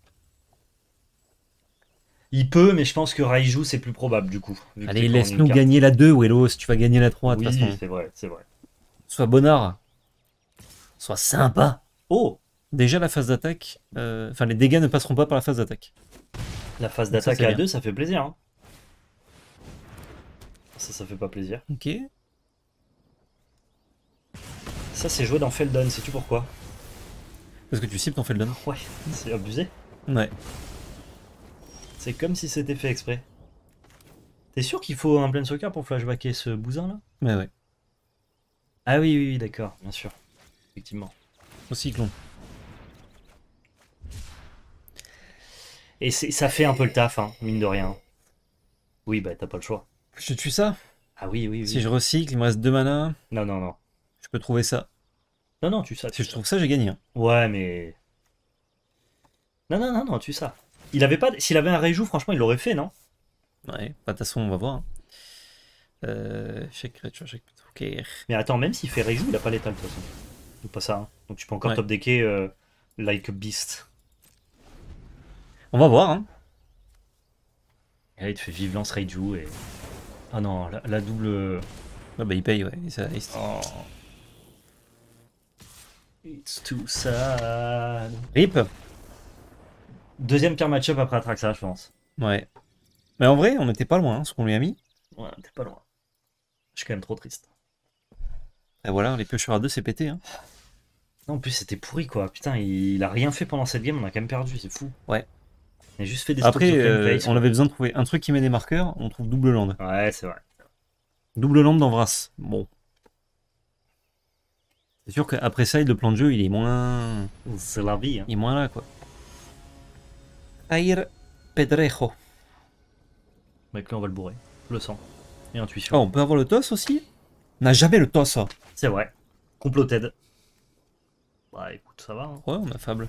Il peut, mais je pense que Raiju, c'est plus probable du coup. vu que Allez, t'es pas en laisse-nous une carte. gagner la deux, Wellos. Tu vas gagner la trois, de toute Oui, façon. c'est vrai, c'est vrai. Sois bonnard. Sois sympa. Oh, Déjà, la phase d'attaque... euh, Enfin, les dégâts ne passeront pas par la phase d'attaque. la phase Ça, d'attaque c'est à bien. deux, ça fait plaisir. hein. Ça, ça fait pas plaisir. Ok. Ça, c'est joué dans Feldon, sais-tu pourquoi? Parce que tu cibles ton Feldon. Ouais, c'est abusé. Ouais. C'est comme si c'était fait exprès. T'es sûr qu'il faut un Planeswalker pour flashbacker ce bousin là? Ouais, ouais. Ah oui, oui, oui, d'accord, bien sûr. Effectivement. Au cyclone. Et c'est- ça fait un peu le taf, hein, mine de rien. Oui, bah t'as pas le choix. Je tue ça. Ah oui, oui, oui. Si je recycle, il me reste deux mana. Non, non, non. Je peux trouver ça. Non, non, tu ça. Si Tu je ça. trouve ça, j'ai gagné. hein. Ouais, mais. Non, non, non, non, tu ça. Il avait pas. S'il avait un Reiju, franchement, il l'aurait fait, non? Ouais. Bah, de toute façon, on va voir. hein. Euh... Chaque créature, chaque... Ok. Mais attends, même s'il fait Reiju, il a pas l'étal de toute façon. Ou pas ça, hein. Donc tu peux encore Ouais. top decker euh, like a beast. On va voir. Hein. Et là, il te fait vive lance Reiju et. Ah non, la, la double. Ah bah, il paye, ouais. Et ça, et c'est- Oh. It's too sad. Rip. Deuxième pire match-up après Atraxa, je pense. Ouais. Mais en vrai, on n'était pas loin, hein, ce qu'on lui a mis. Ouais, t'es pas loin. Je suis quand même trop triste. Et voilà, les piocheurs à deux, c'est pété. Hein. Non, en plus, c'était pourri quoi. Putain, il, il a rien fait pendant cette game, on a quand même perdu, c'est fou. Ouais. Il a juste fait des Après, stocks de flame euh, face, on quoi. avait besoin de trouver un truc qui met des marqueurs. On trouve double land. Ouais, c'est vrai. Double land dans Vras. Bon. C'est sûr qu'après ça, le plan de jeu, il est moins... C'est la vie. Hein. Il est moins là, quoi. Air Pedrejo. Mec, là, on va le bourrer. Je le sens. Et Oh, intuition. on peut avoir le toss aussi? On n'a jamais le toss, ça. C'est vrai. Comploted. Bah écoute, ça va. Hein. Ouais, on a fable.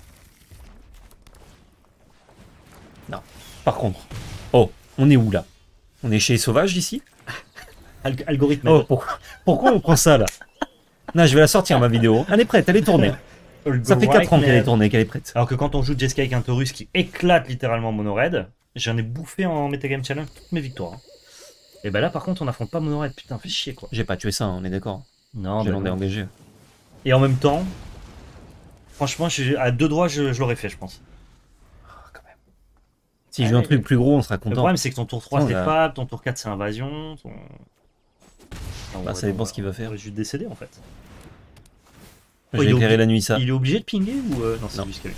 Non. Par contre. Oh, on est où, là? On est chez les sauvages, ici? Alg algorithme. Oh, pourquoi, pourquoi on prend ça, là? Non, je vais la sortir, ma vidéo. Elle est prête, elle est tournée. Ça fait quatre ans qu'elle est tournée, qu'elle est prête. Alors que quand on joue Jeskai avec un Taurus qui éclate littéralement Monored, j'en ai bouffé en Metagame Challenge toutes mes victoires. Hein. Et bah là par contre on affronte pas Monored, putain fais chier quoi. J'ai pas tué ça, hein, on est d'accord. Non, J'ai bah, l'en ai engagé. Et en même temps, franchement je- à deux doigts je, je l'aurais fait je pense. Oh, quand même. Si je joue un Allez. truc plus gros, on sera Le content. problème c'est que ton tour trois Oh, c'est là. Fab, ton tour quatre c'est Invasion, ton... Non, Bah, ouais, ça non, dépend bah, ce qu'il va faire. On va juste décéder en fait. Je Oh, vais il est éclairer obli- la nuit, ça. Il est obligé de pinguer ou... euh, Non c'est Non. lui qui a eu.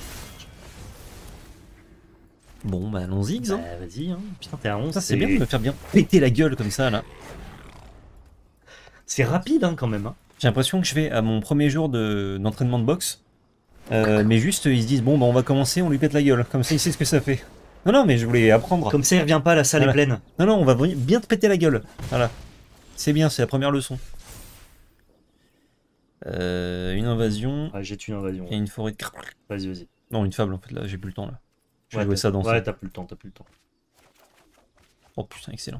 Bon, bah allons-y, Xan. Bah vas-y hein. Putain t'es à onze. Ça, c'est bien de me faire bien péter la gueule comme ça, là. C'est rapide hein quand même. Hein. J'ai l'impression que je vais à mon premier jour de- d'entraînement de, boxe. Euh, mais juste, ils se disent, bon, bah on va commencer, on lui pète la gueule. Comme ça, il sait ce que ça fait. Non, non, mais je voulais apprendre. Comme ça il revient pas, la salle Voilà. est pleine. Non, non, on va vri- bien te péter la gueule. Voilà. C'est bien, c'est la première leçon. Euh, une invasion Ouais, j'ai tué une invasion. et une forêt de... Vas-y vas-y. Non, une fable, en fait, là, j'ai plus le temps, là. Je vais Ouais, jouer t'as- ça dans Ouais ça. t'as plus le temps, t'as plus le temps. Oh putain, excellent.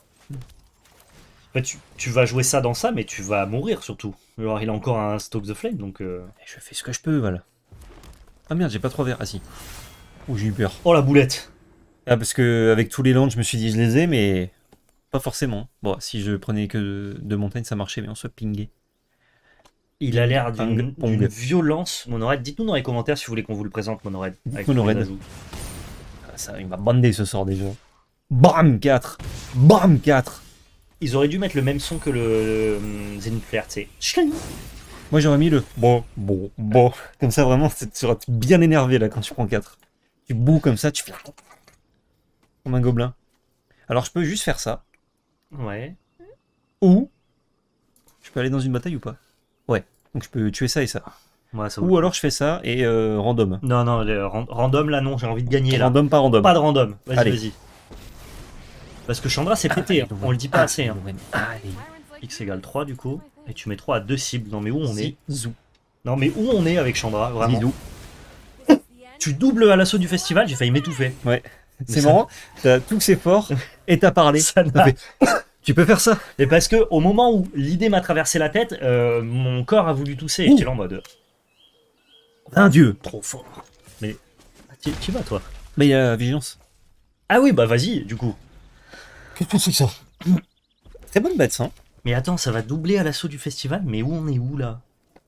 En fait, tu, tu vas jouer ça dans ça, mais tu vas mourir surtout. Alors, il a encore un Stoke the Flame, donc... euh, Et je fais ce que je peux, voilà. Ah merde, j'ai pas trois verres. Ah si. Ouh, j'ai eu peur. Oh, la boulette. Ah, parce que avec tous les lands, je me suis dit, je les ai, mais pas forcément. Bon, si je prenais que deux montagnes, ça marchait, mais on se pingait. Il a l'air d'une Ping pong. d'une violence, Monored. Dites-nous dans les commentaires si vous voulez qu'on vous le présente, Monored. avec tous les Monored. ajouts. Ah, ça, il m'a bandé ce sort déjà. Bam quatre. Bam quatre. Ils auraient dû mettre le même son que le euh, Zenith Flare, tu sais. Moi, j'aurais mis le bon, bon, bon. Comme ça, vraiment, tu seras bien énervé là quand tu prends quatre. Tu boues comme ça, tu fais comme un gobelin. Alors, je peux juste faire ça. Ouais. Ou je peux aller dans une bataille ou pas? Ouais. Donc, je peux tuer ça et ça. Ouais, ça Ou alors, je fais ça et euh, random. Non, non, le ran- random, là, non, j'ai envie de gagner, là. Random, pas random. Pas de random. Vas-y, Allez. vas-y. Parce que Chandra, c'est pété, hein. On le dit pas assez, hein. Allez. X égale trois, du coup. Et tu mets trois à deux cibles. Non, mais où on est? Zizou. Non, mais où on est avec Chandra, vraiment? Zizou. Tu doubles à l'assaut du festival, j'ai failli m'étouffer. C'est ça- marrant, t'as tous ces forts et t'as parlé. Ça T'as n'a- fait, tu peux faire ça? Et parce que au moment où l'idée m'a traversé la tête, euh, mon corps a voulu tousser. Et Ouh. j'étais là en mode Un dieu. trop fort. Mais tu, tu vas toi? Mais il y a la vigilance. Ah oui, bah vas-y, du coup. Qu'est-ce que c'est que ça? Très bonne bête, ça. Hein. Mais attends, ça va doubler à l'assaut du festival, mais où on est où là?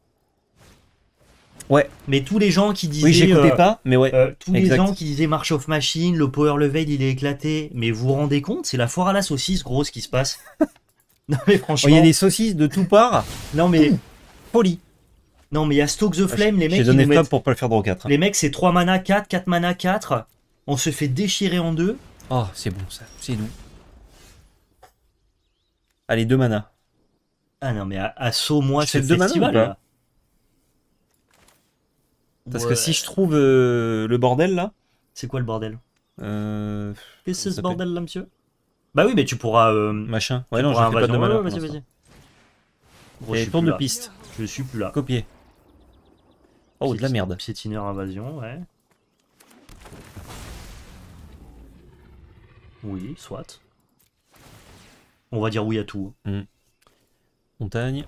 Ouais. Mais tous les gens qui disaient. Oui, j'écoutais euh, pas, mais ouais. euh, tous exact. les gens qui disaient March of Machine, le power level il est éclaté. Mais vous vous rendez compte, c'est la foire à la saucisse, gros, ce qui se passe. Non mais Oh, il franchement. y a des saucisses de tout part. Non mais. Folie. Non mais il y a Stoke the Flame, les mecs. J'ai ils donné nous Fab mettent- pour pas le faire draw quatre. hein. Les mecs, c'est trois mana quatre, quatre mana quatre. On se fait déchirer en deux. Oh, c'est bon ça. C'est doux. Allez, deux mana. Ah non, mais à- assaut-moi Je ce fais deux mana festival ou pas là. Parce Ouais. que si je trouve euh, le bordel là. C'est quoi le bordel? Euh, Qu'est-ce que c'est ce s'appelle- bordel là, monsieur? Bah oui, mais tu pourras. Euh, machin. tu Ouais, non, je pourras fais pas de invasion. mana. Ouais, pour vas-y, l'instant. vas-y. Gros, je Et suis tour plus de là. piste. Je suis plus là. Copier. Oh, de la Piéti- merde. Piétineur invasion, ouais. Oui, soit. On va dire oui à tout. Montagne.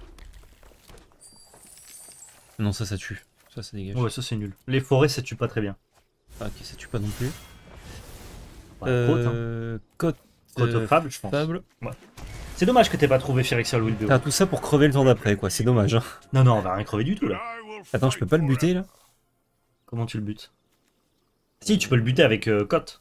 Non, ça, ça tue. Ça, ça dégage. Ouais, ça c'est nul. Les forêts, ça tue pas très bien. Ah, ok, ça tue pas non plus. Ouais, côte, hein. Euh, Côte. Côte euh, fable, je pense. Fable. C'est dommage que t'aies pas trouvé Phyrexial Will T'as tout ça pour crever le tour d'après, quoi. C'est dommage. Hein. Non, non, on va rien crever du tout là. Attends, je peux pas le buter là? Comment tu le butes? Si, tu peux le buter avec euh, Cote.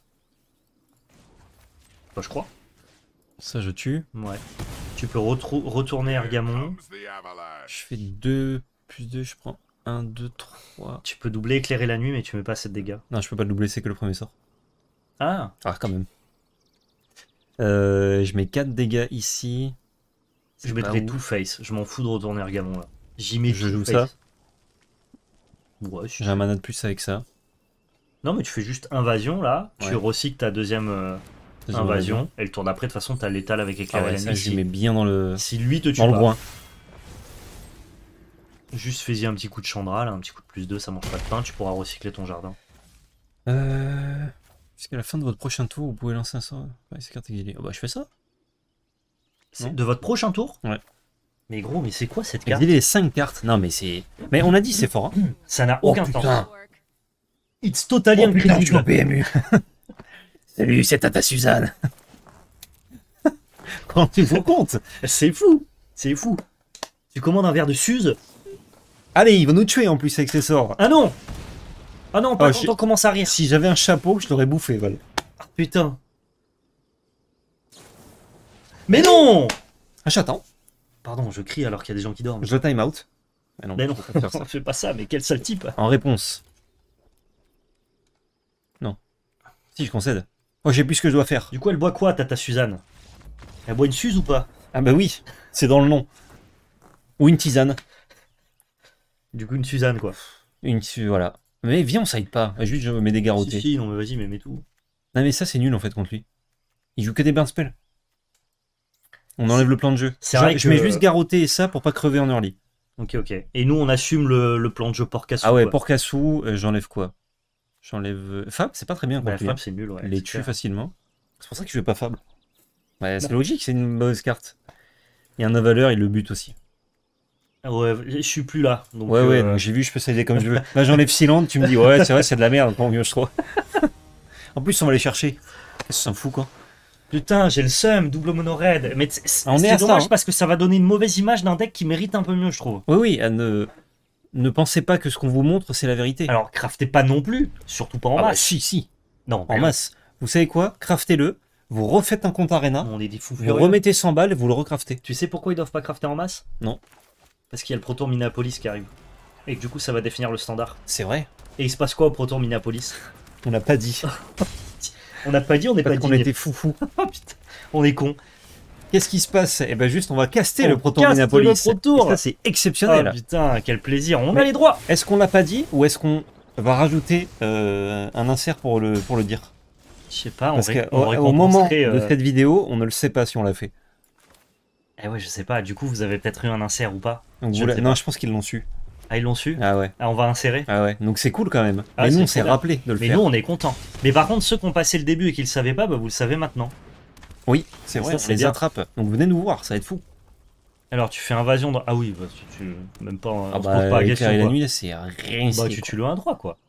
Bah, je crois. Ça, je tue. Ouais. Tu peux retrou- retourner Ergamon. Je fais deux plus deux, je prends un, deux, trois. Tu peux doubler éclairer la nuit, mais tu mets pas assez de dégâts. Non, je peux pas le doubler, c'est que le premier sort. Ah, Ah, quand même. Euh, je mets quatre dégâts ici. je C'est mettrais pas tout face. Je m'en fous de retourner Ergamon là. J'y mets Je tout, joue face. ça. Ouais, si J'ai un mana de plus avec ça. Non, mais tu fais juste invasion là, tu Ouais. recycles ta deuxième euh, Deuxième invasion, et le tour d'après, de toute façon, t'as l'étal avec Ah éclairer ouais, l'ennemi. ça je lui Si, mets bien dans le, si lui te tue dans le pas, groin. juste fais-y un petit coup de chandra, là, un petit coup de plus deux, ça mange pas de pain, tu pourras recycler ton jardin. Euh... Jusqu'à la fin de votre prochain tour, vous pouvez lancer un sort. Ouais, c'est carte exilée. Oh bah je fais ça. C'est Non. de votre prochain tour? Ouais. Mais gros, mais c'est quoi cette carte? Exiler les cinq cartes. Non mais c'est... Mais on a dit c'est fort. Hein. Ça n'a Oh, aucun putain. sens. It's totally incredible. P M U. Salut, c'est Tata Suzanne. Quand tu te rends compte. C'est fou, c'est fou. Tu commandes un verre de Suze? Allez, il va nous tuer en plus avec ses sorts. Ah non! Ah non, pas Oh, quand je- on commence à rire. Si j'avais un chapeau, je l'aurais bouffé, voilà. Ah, putain. Mais non! Ah, j'attends. Pardon, je crie alors qu'il y a des gens qui dorment. Je le time out. Ah non, Mais non, faut pas faire ça. fais pas ça, mais quel sale type. En réponse. Non. Si, je concède. Oh, j'ai plus ce que je dois faire. Du coup, elle boit quoi, Tata Suzanne? Elle boit une Suze ou pas? Ah bah oui, c'est dans le nom. Ou une tisane. Du coup, une Suzanne, quoi. Une voilà. Mais viens, on side pas. Juste, je mets des Si, garrotés. si, non, mais vas-y, mais mets tout. Non, mais ça, c'est nul en fait contre lui. Il joue que des burn spells. On enlève le plan de jeu. C'est je vrai je que- mets juste garroté et ça pour pas crever en early. Ok, ok. Et nous, on assume le, le plan de jeu porcassou. Ah ouais, quoi. pour Cassou, euh, j'enlève quoi? J'enlève. euh, Fab, c'est pas très bien Bah, contre lui. Fab, hein. c'est nul, ouais. Il les c'est tue clair. facilement. C'est pour ça que je vais pas Fab. Ouais, c'est Non. logique, c'est une mauvaise carte. Et un avaleur, il le bute aussi. Ah ouais, je suis plus là. Donc, Ouais, ouais, euh, donc j'ai vu, je peux sider comme je veux. Là, j'enlève Silent, tu me dis, ouais, c'est vrai, c'est de la merde, tant mieux, je trouve. En plus, on va les chercher. C'est un fou, quoi. Putain, j'ai le seum, double mono red. Mais c'est c'est Ah, on est à ça, dommage hein. parce que ça va donner une mauvaise image d'un deck qui mérite un peu mieux, je trouve. Oui, oui, à ne... ne pensez pas que ce qu'on vous montre, c'est la vérité. Alors, craftez pas non plus, surtout pas en Ah bah, masse. si, si, Non, en mais masse. Vous savez quoi? Craftez-le, vous refaites un compte Arena, on est des fous vous furieux. remettez cent balles et vous le recraftez. Tu sais pourquoi ils doivent pas crafter en masse? Non. Parce qu'il y a le Pro Tour Minneapolis qui arrive. Et que du coup, ça va définir le standard. C'est vrai. Et il se passe quoi au Pro Tour Minneapolis? On n'a pas dit. On n'a pas dit, on n'est pas Parce dit. qu'on était foufou. Oh putain, on est con. Qu'est-ce qui se passe? Eh ben juste, on va caster On le Proton caste Minneapolis. le Pro Tour. Et ça, c'est Oh exceptionnel. putain, quel plaisir. On a Mais- les droits. Est-ce qu'on l'a pas dit ou est-ce qu'on va rajouter euh, un insert pour le, pour le dire? Je sais pas, on, Parce ré- qu'au on au moment récompenserait, de euh, cette vidéo, on ne le sait pas si on l'a fait. Eh ouais, je sais pas. Du coup, vous avez peut-être eu un insert ou pas? Donc Je vous ne la- sais non, pas. je pense qu'ils l'ont su. Ah, ils l'ont su. Ah ouais. Ah, on va insérer. Ah ouais. Donc c'est cool quand même. Ah, Mais nous, c'est on s'est trop bien. rappelé de le Mais faire. nous, on est contents. Mais par contre, ceux qui ont passé le début et qui le savaient pas, bah, vous le savez maintenant. Oui, c'est Ça, vrai. c'est on les bien. attrape. Donc venez nous voir, ça va être fou. Alors, tu fais invasion dans. Ah oui, bah, tu, tu- même pas. On Ah se pose pas bah, la question. éclairer la quoi. nuit, c'est rien ici. Bah, tu quoi. tues le un droit, quoi.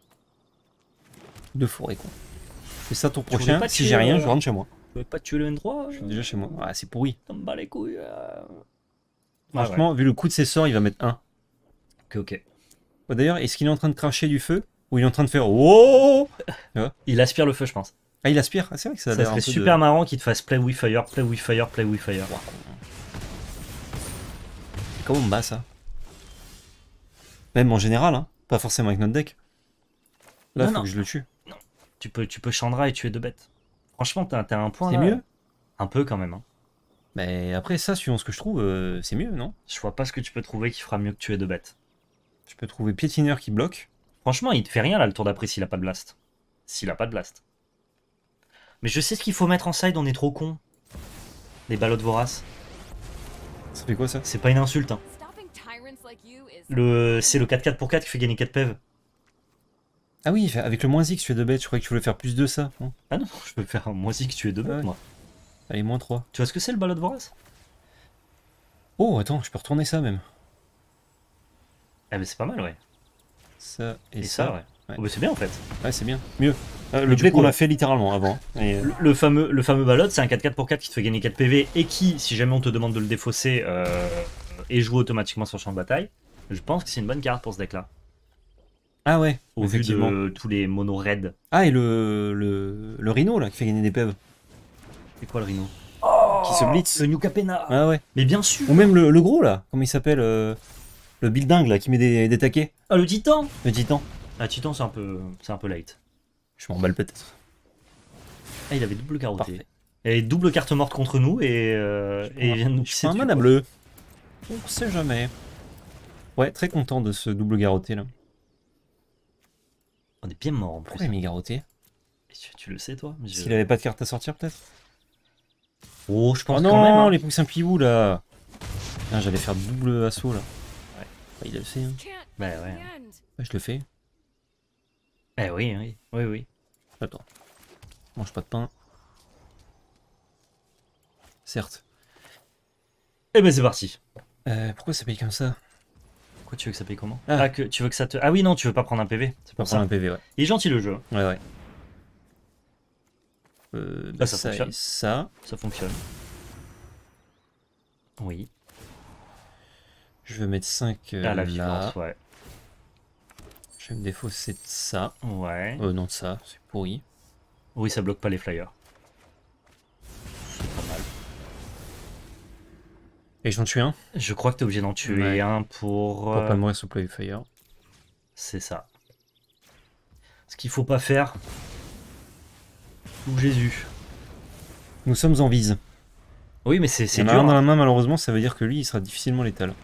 De forêt, quoi. Et ça, tour Tu voulais prochain, pas si tuer, j'ai rien, euh, je rentre chez moi. Tu veux pas tuer le N droit? Je suis déjà chez moi. Ah, c'est pourri. T'en bats les couilles. euh. Franchement, vu le coup de ses sorts, il va mettre un. Ok, ok. Oh, d'ailleurs, est-ce qu'il est en train de cracher du feu? Ou il est en train de faire oh? Il aspire le feu, je pense. Ah, il aspire? Ah, c'est vrai que ça a Ça l'air un serait peu super de... marrant qu'il te fasse play with fire, play with fire, play with fire. Comment on bat ça? Même en général, hein. Pas forcément avec notre deck. Là, Non, faut non. que je le tue. Tu peux, tu peux Chandra et tuer deux bêtes. Franchement, t'as t'as un point C'est là. mieux? Un peu quand même. Hein. Mais après, ça, suivant ce que je trouve, euh, c'est mieux, non? Je vois pas ce que tu peux trouver qui fera mieux que tuer deux bêtes. Je peux trouver piétineur qui bloque. Franchement, il te fait rien là le tour d'après s'il a pas de blast. S'il a pas de blast. Mais je sais ce qu'il faut mettre en side, on est trop con. Les ballottes voraces. Ça fait quoi ça? C'est pas une insulte. Hein. Le... C'est le quatre quatre pour quatre qui fait gagner quatre P V. Ah oui, fait- avec le moins X, tu fais deux bêtes. Je croyais que tu voulais faire plus de ça. Non. Ah non, je peux faire un moins six que tuer deux bêtes Ah ouais. moi. Allez, moins trois. Tu vois ce que c'est le ballot vorace? Oh, attends, je peux retourner ça même. Ah mais c'est pas mal, ouais. Ça et, Et ça. ça, ouais. Ouais. Oh, bah, c'est bien en fait. Ouais, c'est bien. Mieux. Euh, Mais le du play coup, qu'on ouais. a fait littéralement avant. Et, euh, Le, le fameux, le fameux ballot, c'est un quatre quatre pour quatre qui te fait gagner quatre P V et qui, si jamais on te demande de le défausser, euh, est joué automatiquement sur le champ de bataille. Je pense que c'est une bonne carte pour ce deck là. Ah ouais, Au vu effectivement. de tous les mono raids. Ah, et le, le, le Rhino là qui fait gagner des P E V. C'est quoi le rhino? Qui se blitz. Le New Capena. Ah ouais. Mais bien sûr. Ou même le, le gros là, comment il s'appelle euh, le building là qui met des, des taquets. Ah le titan. Le titan. Ah titan c'est un peu, c'est un peu light. Je m'en balle peut-être. Ah il avait double carotté. Parfait. Et double carte morte contre nous et, euh, et il vient de nous Je pisser suis un dessus, mana quoi. bleu. On sait jamais. Ouais, très content de ce double garrotté là. On est bien mort en plus. Pourquoi il a mis garrotté? Tu, tu le sais toi? Je- S'il avait pas de carte à sortir peut-être? Oh, je pense Oh quand même. non, hein. les poussins piou là. Putain, j'allais faire double assaut là. Ouais. Bah, il le fait. Hein. Bah ouais. Ouais, je le fais. Eh oui, oui, oui, oui. Attends. Mange pas de pain. Certes. Eh ben c'est parti. Euh, pourquoi ça paye comme ça? Pourquoi tu veux que ça paye comment? Ah. Ah. que tu veux que ça te. Ah oui, non, tu veux pas prendre un P V. C'est Pour pour ça. prendre un P V, ouais. Il est gentil le jeu. Ouais, ouais. Euh, bah, Ah, ça ça fonctionne. et ça. Ça fonctionne. Oui. Je vais mettre cinq euh, Ah la là. violence, ouais. Je vais me défausser de ça. Ouais. Euh, non, de ça. C'est pourri. Oui, ça bloque pas les flyers. C'est pas mal. Et j'en tue un. Je crois que t'es obligé d'en tuer Ouais. un pour. Pour euh, pas mourir sous play fire. C'est ça. Ce qu'il faut pas faire. Ou Jésus. Nous sommes en vise. Oui, mais c'est Il y c'est en a dur. un dans hein. la main, malheureusement, ça veut dire que lui, il sera difficilement létal.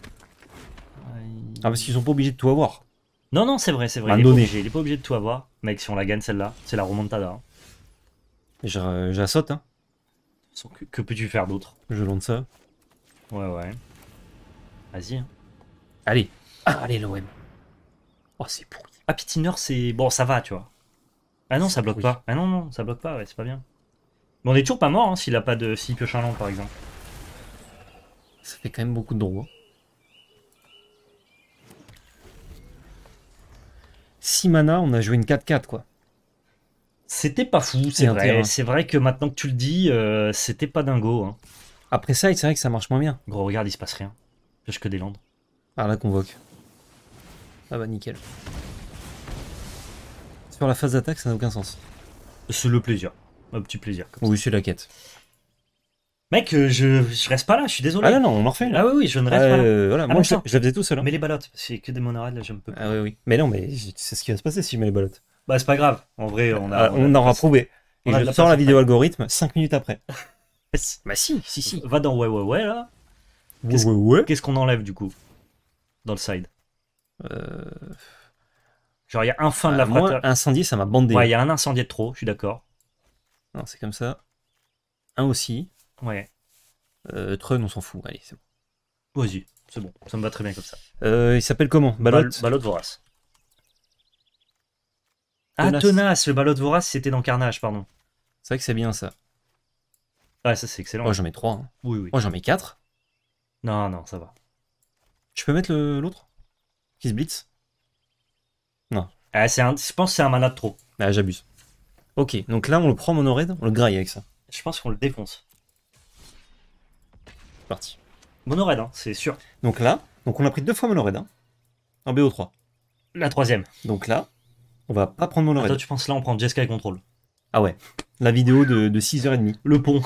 Ah, parce qu'ils sont pas obligés de tout avoir. Non, non, c'est vrai, c'est vrai. Un Il est, pas donné. obligé, il est pas obligé de tout avoir. Mec, si on la gagne celle-là, c'est la remontada. hein. Je, euh, je la saute, hein. Que, que peux-tu faire d'autre? Je lance ça. Ouais, ouais. Vas-y. hein. Allez. Ah, allez, l'O M. Oh, c'est pourri. Ah, Pitiner, c'est. Bon, ça va, tu vois. Ah non, ça bloque Oui. pas. Ah non, non, ça bloque pas, ouais, c'est pas bien. Mais on est toujours pas mort hein, s'il a pas de. S'il pioche un land, par exemple. Ça fait quand même beaucoup de droits. six mana, on a joué une quatre quatre, quoi. C'était pas fou, C'est c'est un vrai. terrain. C'est vrai que maintenant que tu le dis, euh, c'était pas dingo. Hein. Après ça, c'est vrai que ça marche moins bien. Gros, regarde, il se passe rien. Pioche que des landes. Ah, la convoque. Ah bah, nickel. Sur la phase d'attaque, ça n'a aucun sens. C'est le plaisir. Un petit plaisir. Comme ça. Oui, c'est la quête. Mec, euh, je, je reste pas là, je suis désolé. Ah là, non, on en refait, là. Ah oui, oui, je ne reste Ah, pas là. euh, voilà, Ah, moi, non, je, ça. je la faisais tout seul. Hein. Mais les ballottes, c'est que des monorades, là, je ne peux pas. Ah oui, oui. Mais non, mais je- c'est ce qui va se passer si je mets les ballottes. Bah, c'est pas grave. En vrai, on a. Ah, on aura prouvé. Et on a de je la sors place la après. vidéo algorithme cinq minutes après. Yes. Bah si, si, si. Va dans ouais, ouais, ouais, là. Ouais, Qu'est-ce- ouais, ouais. Qu'est-ce qu'on enlève, du coup? Dans le side. Euh, Genre, il y a un fin de bah, la moi, frappe. incendié, ça m'a bandé. Ouais, il y a un incendié de trop, je suis d'accord. Non, c'est comme ça. Un aussi. Ouais. Euh, Trun, on s'en fout. Allez, c'est bon. Vas-y, c'est bon. Ça me va très bien comme ça. Euh, il s'appelle comment? Balotte. Bal- Balotte vorace. Ah, Tenace. tenace, le balotte vorace, c'était dans Carnage, pardon. C'est vrai que c'est bien ça. Ah, ça, c'est excellent. Oh, j'en mets trois. Hein. Oui, oui. Oh, j'en mets quatre. Non, non, ça va. Je peux mettre le- l'autre qui se blitz? Ah, c'est un... Je pense que c'est un mana de trop. Ah, j'abuse. Ok, donc là, on le prend mono red, on le graille avec ça. Je pense qu'on le défonce. C'est parti. Mono red, hein, c'est sûr. Donc là, donc on a pris deux fois mono red. Hein, en B O trois. La troisième. Donc là, on va pas prendre mono Attends, red. tu penses là, on prend Jeskai Control. Ah ouais. La vidéo de, de six heures trente. Le pont.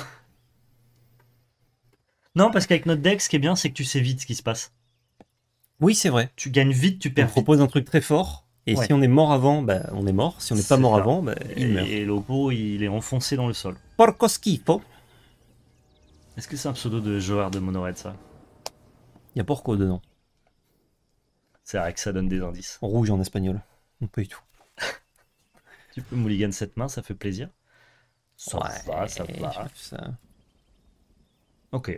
Non, parce qu'avec notre deck, ce qui est bien, c'est que tu sais vite ce qui se passe. Oui, c'est vrai. Tu gagnes vite, tu On perds vite. propose un truc très fort. Et Ouais. si on est mort avant, bah, on est mort. Si on n'est pas C'est mort ça. avant, bah, il meurt. Et, et l'oppo, il est enfoncé dans le sol. Porco schifo. Est-ce que c'est un pseudo de joueur de mono red, ça? Il y a porco dedans. C'est vrai que ça donne des indices. Rouge en espagnol. Non, pas du tout. Tu peux mulligan cette main, ça fait plaisir. Ça Ouais, va, ça je va. fais ça. Ok.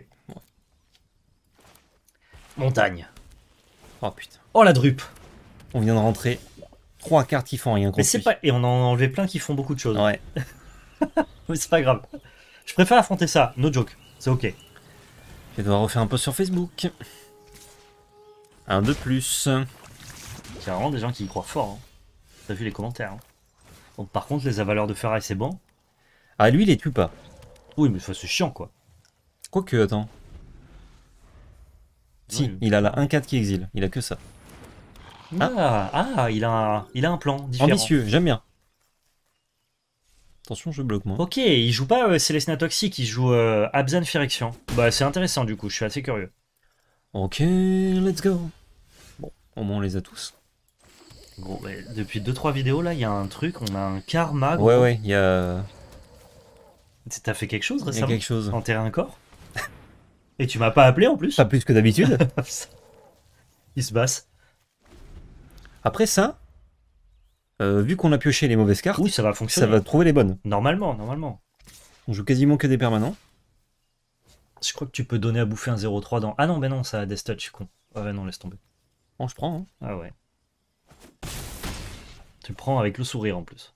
Montagne. Oh putain. Oh la drupe. On vient de rentrer trois cartes qui font rien contre Mais c'est lui. pas. Et on en a enlevé plein qui font beaucoup de choses. Ouais. Mais c'est pas grave. Je préfère affronter ça. No joke. C'est ok. Je vais devoir refaire un post sur Facebook. Un de plus. Il y a vraiment des gens qui y croient fort. Hein. T'as vu les commentaires. Hein. Bon, par contre, les avaleurs de ferraille, c'est bon. Ah, lui, il les tue pas. Oui, mais ça, c'est chiant, quoi. Quoique, attends. Si, Oui. il a là un quatre qui exile. Il a que ça. Ah, ah, il, a un, il a un plan différent. Ambitieux, j'aime bien. Attention, je bloque moi. Ok, il joue pas euh, Célestina Toxic, il joue euh, Abzan Phyrexian. Bah, c'est intéressant, du coup, je suis assez curieux. Ok, let's go. Bon, au moins on les a tous. Gros, ouais, depuis deux trois vidéos, là, il y a un truc, on a un karma. Ouais, gros. ouais, il y a... T'as fait quelque chose il y a récemment? quelque chose. Enterrer un corps? Et tu m'as pas appelé en plus? Pas plus que d'habitude. Il se basse. Après ça, euh, vu qu'on a pioché les mauvaises cartes, Oui, ça va ça fonctionner. va trouver les bonnes. Normalement, normalement. On joue quasiment que des permanents. Je crois que tu peux donner à bouffer un zéro trois dans... Ah non, ben non, ça a des stats, je suis con. Ah ouais, non, laisse tomber. Bon, je prends. Hein. Ah ouais. Tu le prends avec le sourire en plus.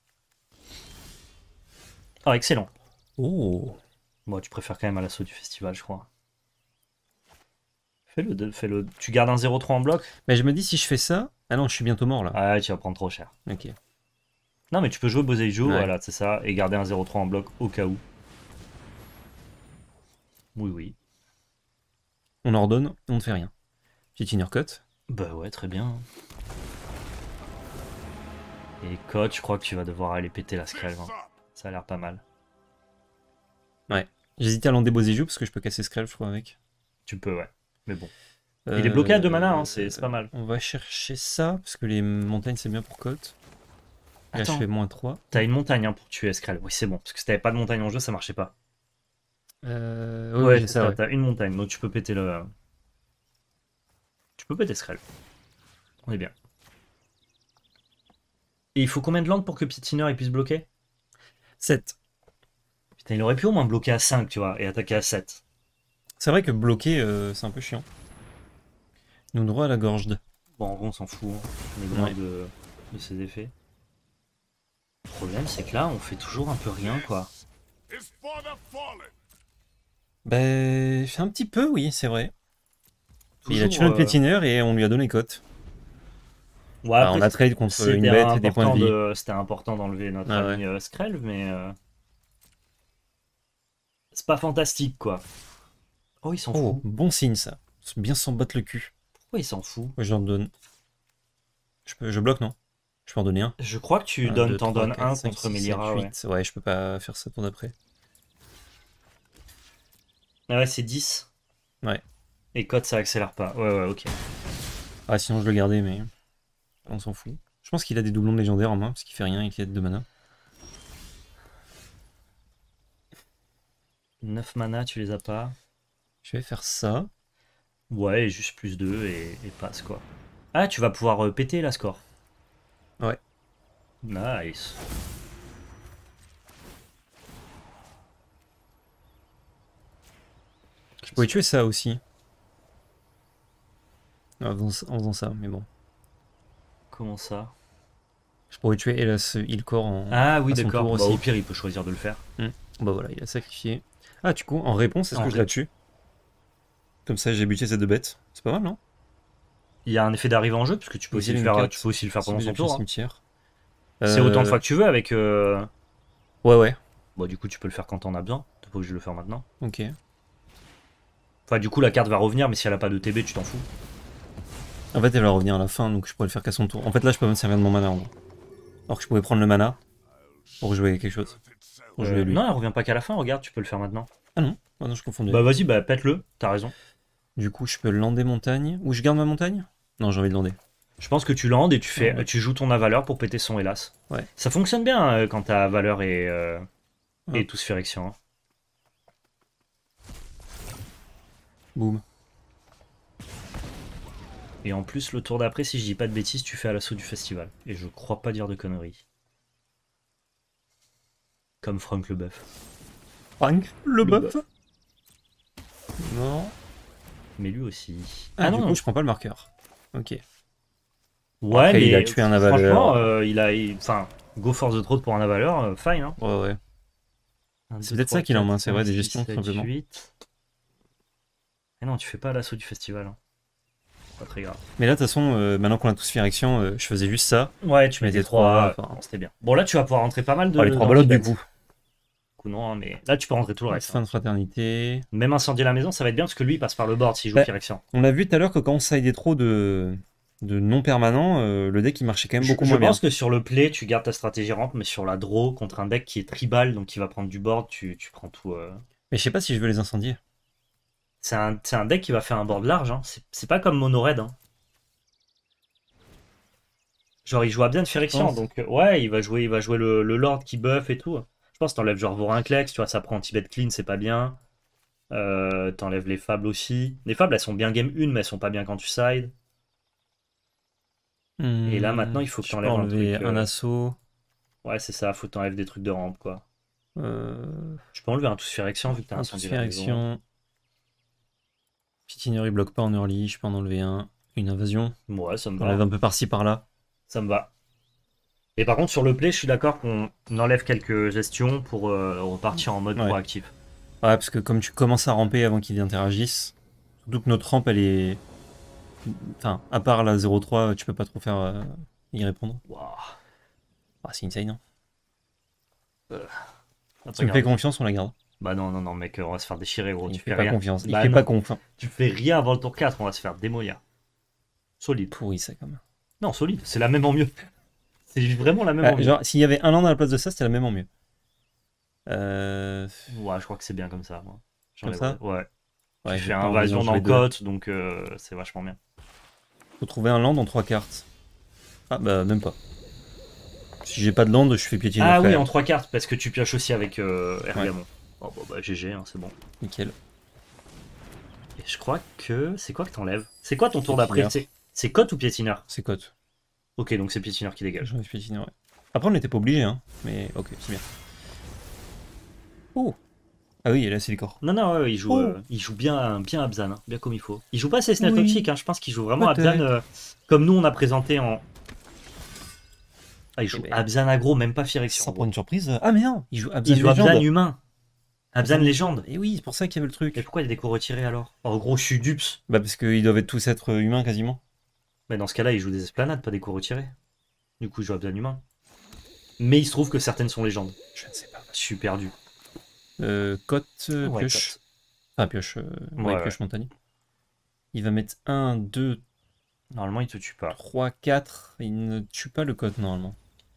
Ah, excellent. Oh. Bon, tu préfères quand même à l'assaut du festival, je crois. Fais-le, de- fais-le. Tu gardes un zéro trois en bloc? Mais je me dis, si je fais ça... Ah non, je suis bientôt mort, là. Ah, tu vas prendre trop cher. Ok. Non, mais tu peux jouer Boseiju, Ouais. voilà, c'est ça, et garder un zéro trois en bloc au cas où. Oui, oui. On ordonne, on ne fait rien. Petit inner cut. Bah ouais, très bien. Et coach, je crois que tu vas devoir aller péter la Skrelv. Hein. Ça a l'air pas mal. Ouais. J'hésitais à lander Boseiju parce que je peux casser Skrelv, je crois, avec. Tu peux, ouais. Mais bon. Il est bloqué à deux mana, hein, c'est c'est pas mal. On va chercher ça, parce que les montagnes, c'est bien pour cote. Là, je Attends. fais moins trois. T'as une montagne hein, pour tuer Skrelv. Oui, c'est bon. Parce que si t'avais pas de montagne en jeu, ça marchait pas. Euh... Ouais, Ouais, c'est c'est ça. ça, ouais. T'as une montagne, donc tu peux péter le. Tu peux péter Skrelv. On est bien. Et il faut combien de landes pour que Pitiner il puisse bloquer? sept. Putain, il aurait pu au moins bloquer à cinq, tu vois, et attaquer à sept. C'est vrai que bloquer, euh, c'est un peu chiant. Nous droit à la gorge de. Bon, en vrai, on s'en fout. Hein. On est loin Ouais. de, de ses effets. Le problème, c'est que là, on fait toujours un peu rien, quoi. Ben, un petit peu, oui, c'est vrai. Il a tué Toujours, notre euh, pétineur et on lui a donné cote. Ouais, Bah, après, on a trade contre c'était une bête et des points de important vie. de- C'était important d'enlever notre Ah ami euh, Skrelv, mais... euh, C'est pas fantastique, quoi. Oh, il s'en Oh, fout. bon signe ça. Bien s'en battre le cul. Pourquoi il s'en fout? Moi, je leur donne. Je, peux... je bloque, non? Je peux en donner un. Je crois que tu Un, donnes, deux, t'en trois, donnes quatre, un cinq, contre six, Melira, sept, ouais. huit. Ouais, je peux pas faire ça tour d'après. Ah ouais, c'est dix. Ouais. Et code, ça accélère pas. Ouais, ouais, ok. Ah, sinon je le gardais, mais on s'en fout. Je pense qu'il a des doublons de légendaires en main, parce qu'il fait rien et qu'il a deux mana. neuf mana, tu les as pas. Je vais faire ça. Ouais, et juste plus deux et, et passe, quoi. Ah, tu vas pouvoir euh, péter la score. Ouais. Nice. Je pourrais tuer ça aussi. En faisant, en faisant ça, mais bon. Comment ça? Je pourrais tuer Hélas Ilkor en. Ah oui, à son d'accord. tour Bah, aussi. au pire, il peut choisir de le faire. Bah voilà, il a sacrifié. Ah, du coup, en réponse, est-ce En que je ré- la tue? Comme ça, j'ai buté ces deux bêtes. C'est pas mal, non? Il y a un effet d'arrivée en jeu, parce que tu peux, aussi Exiler le une faire, carte. tu peux aussi le faire pendant Si son j'ai tué tour. hein. cimetière. C'est Euh, autant de fois que tu veux avec. euh, Ouais, ouais. Bon, du coup, tu peux le faire quand t'en as besoin. T'es pas obligé de le faire maintenant. Ok. Enfin, du coup, la carte va revenir, mais si elle a pas de T B, tu t'en fous. En fait, elle va revenir à la fin, donc je pourrais le faire qu'à son tour. En fait, là, je peux me servir de mon mana en gros. Alors que je pourrais prendre le mana pour jouer quelque chose. Pour jouer Euh, lui. non, elle revient pas qu'à la fin, regarde, tu peux le faire maintenant. Ah non, ah non, je confonds. Bah, vas-y, bah, pète-le, t'as raison. Du coup, je peux lander montagne. Ou je garde ma montagne? Non, j'ai envie de lander. Je pense que tu landes et tu fais, Ouais. tu joues ton avaleur pour péter son hélas. Ouais. Ça fonctionne bien euh, quand ta valeur est, euh, Ouais. et tout sphériction. Hein. Boum. Et en plus, le tour d'après, si je dis pas de bêtises, tu fais à l'assaut du festival. Et je crois pas dire de conneries. Comme Franck Leboeuf. Frank, le Le buff. Non. Mais lui aussi. Ah, du coup, je prends pas le marqueur. Ok. Ouais, Après, mais il a tué un avaleur. franchement, euh, il a, il- enfin, go force de trop pour un avaleur, euh, fine. Hein. Ouais, ouais. un, C'est deux, peut-être trois, ça qu'il a en quatre, main, c'est vrai, cinq, des six, gestions, tout sept, simplement. huit. Et non, tu fais pas l'assaut du festival. Hein. Pas très grave. Mais là, de toute façon, euh, maintenant qu'on a tous fait érection, euh, je faisais juste ça. Ouais, tu Je mettais mettais trois. trois, enfin. C'était bien. Bon, là, tu vas pouvoir rentrer pas mal de. Oh, les trois dans ballottes, du bêtes. coup. coup, non, hein, mais là, tu peux rentrer tout le reste. Fin hein. de fraternité. Même incendier la maison, ça va être bien parce que lui, il passe par le board s'il joue Ouais. Phyrexian. On a vu tout à l'heure que quand on sidait trop de, de non permanents, euh, le deck il marchait quand même Je, beaucoup je moins bien. pense que sur le play, tu gardes ta stratégie rampe, mais sur la draw, contre un deck qui est tribal, donc qui va prendre du board, tu, tu prends tout. euh. Mais je sais pas si je veux les incendier. C'est un, c'est un deck qui va faire un board large. Hein. C'est c'est pas comme Mono Red. Hein. Genre, il joue à bien de Phyrexian, pense. donc euh, ouais, il va jouer, il va jouer le, le Lord qui buff et tout. Je pense que t'enlèves genre Vorinclex, tu vois, ça prend Tibet Clean, c'est pas bien. Euh, t'enlèves les fables aussi. Les fables, elles sont bien game un, mais elles sont pas bien quand tu side. Et là, Hmm, maintenant, il faut que je tu peux enlèves un enlever truc. un euh, assaut. Ouais, c'est ça, faut que tu enlèves des trucs de rampe, quoi. Euh, Tu peux enlever un tous Firection vu que t'as un tous incendié la maison. action. Pitinerie bloque pas en early, je peux en enlever un. Une invasion. Ouais, ça me va. J'enlève Hein. un peu par-ci par-là. Ça me va. Et par contre, sur le play, je suis d'accord qu'on enlève quelques gestions pour euh, repartir en mode Ouais. proactif. Ouais, parce que comme tu commences à ramper avant qu'ils interagissent, surtout que notre rampe elle est. Enfin, à part la zéro trois, tu peux pas trop faire euh, y répondre. Waouh. Ah, c'est insane. Hein. Euh, on va Si pas tu me fais garder ça. confiance, on la garde. Bah non, non, non, mec, on va se faire déchirer, gros. Il me Tu fait fais pas rien. confiance. Il Bah fait pas non. confiance. Tu fais rien avant le tour quatre, on va se faire démolir. Solide. Pourri ça quand même. Non, solide. C'est la même en mieux. C'est vraiment la même Ah, en mieux. genre, s'il y avait un land à la place de ça, c'était la même en mieux. Euh... Ouais, je crois que c'est bien comme ça, moi. Comme J'enlèverais. ça Ouais. Ouais, Tu je fais vais pas envoyer invasion en dans jouer le deux. côte, donc euh, c'est vachement bien. Faut trouver un land en trois cartes. Ah bah même pas. Si j'ai pas de land, je fais piétiner Ah quand oui, même. en trois cartes, parce que tu pioches aussi avec euh, Ouais, Ergamon. Oh bah, bah G G, hein, c'est bon. nickel. Et je crois que. C'est quoi que t'enlèves? C'est quoi ton tour d'après? Piétineur. C'est c'est cote ou piétineur? C'est cote. Ok, donc c'est piétineur qui dégage. J'enlève piétiner, ouais. Après, on n'était pas obligé, hein. Mais ok, c'est bien. Oh. Ah oui, là, c'est les corps. Non, non, ouais, ouais, il joue, Oh. euh, il joue bien, bien Abzan, hein, bien comme il faut. Il joue pas Sentinel Oui. Toxic, hein, je pense qu'il joue vraiment Peut-être. Abzan euh, comme nous on a présenté en. Ah, il joue ben, Abzan aggro, même pas Phyrexian. Sans prendre une surprise. Ah mais non, il joue Abzan Il joue Légende. Abzan humain. Abzan légende. Et oui, c'est pour ça qu'il y avait le Mais truc. pourquoi il y a des coups retirés alors? En gros, je suis dups. Bah parce qu'ils doivent être tous être humains quasiment. Mais dans ce cas-là, il joue des esplanades, pas des coups retirés. Du coup, il joue Abzan humain. Mais il se trouve que certaines sont légendes. Je ne sais pas. Je suis perdu. Euh, cote, euh, Ouais, pioche. cote. Ah, pioche. euh, Ouais, ouais, ouais. pioche montagne. Il va mettre un, deux, Normalement, il te tue pas. trois, quatre. Il ne tue pas le cote normalement.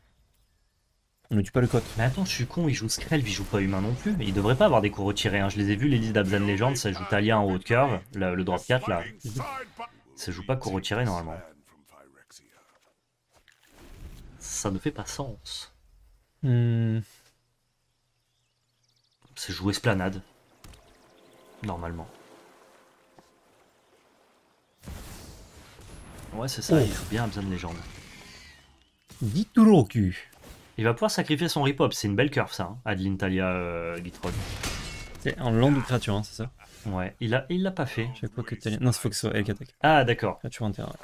Il ne tue pas le cote. Mais attends, je suis con, il joue Skrelv, il joue pas humain non plus. Mais il devrait pas avoir des coups retirés. Hein. Je les ai vus, les listes d'Abzan Legend, ça joue Talia en haut de curve, le, le drop quatre là. Ça joue pas coups retirés normalement. Ça ne fait pas sens. Hmm. C'est jouer Esplanade. Normalement. Ouais, c'est ça, Oh. il joue bien Abzan Legend. dix tours au cul. Il va pouvoir sacrifier son repop, c'est une belle curve ça, hein. Adeline Talia euh, Gitrog. C'est en land ou créature, hein, c'est ça. Ouais, il l'a il l'a pas fait. Chaque fois que tu Non, il faut que ce soit elle qui attaque. Ah, d'accord. Créature en terrain.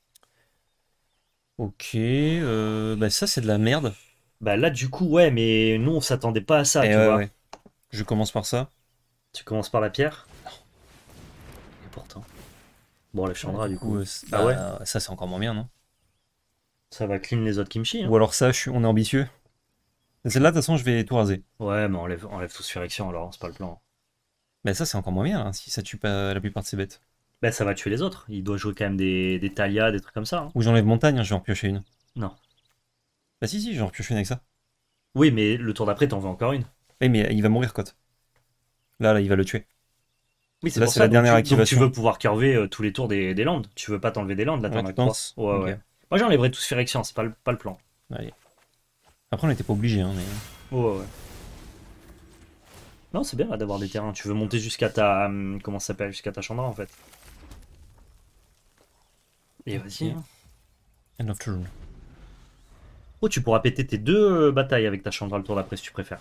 Ok, euh, bah ça c'est de la merde. Bah là, du coup, ouais, mais nous on s'attendait pas à ça, Et tu ouais, vois. ouais. Je commence par ça. Tu commences par la pierre? Et pourtant. Bon, la Chandra, du coup. euh, c'est- Ah ouais? bah, ça c'est encore moins bien, non? Ça va clean les autres kimchi. Hein. Ou alors ça, je suis... on est ambitieux. Et celle-là, de toute façon, je vais tout raser. Ouais, mais enlève, enlève tous Phyrexian alors, c'est pas le plan. Mais ça, c'est encore moins bien, hein, si ça tue pas la plupart de ces bêtes. Bah, ça va tuer les autres. Il doit jouer quand même des, des Talia, des trucs comme ça. Hein. Ou j'enlève montagne, hein, je vais en piocher une. Non. Bah si, si, je vais en piocher une avec ça. Oui, mais le tour d'après, t'en veux encore une. Eh, mais il va mourir, Cote. Là, là, il va le tuer. Oui, c'est Là, pour c'est ça. la dernière donc tu, donc activation. tu veux pouvoir curver euh, tous les tours des, des landes. Tu veux pas t'enlever des landes, là, t'en Ouais, as tu que trois. penses Ouais, Ok. ouais. Moi, j'enlèverais tous Phyrexian, c'est pas le, pas le plan. Allez. Après, on n'était pas obligé, hein, mais... Ouais, ouais. Non, c'est bien là, d'avoir des terrains. Tu veux monter jusqu'à ta. hum, Comment ça s'appelle? Jusqu'à ta Chandra en fait. Et vas-y. Ok. Hein. End of turn. Oh, tu pourras péter tes deux euh, batailles avec ta Chandra le tour d'après si tu préfères.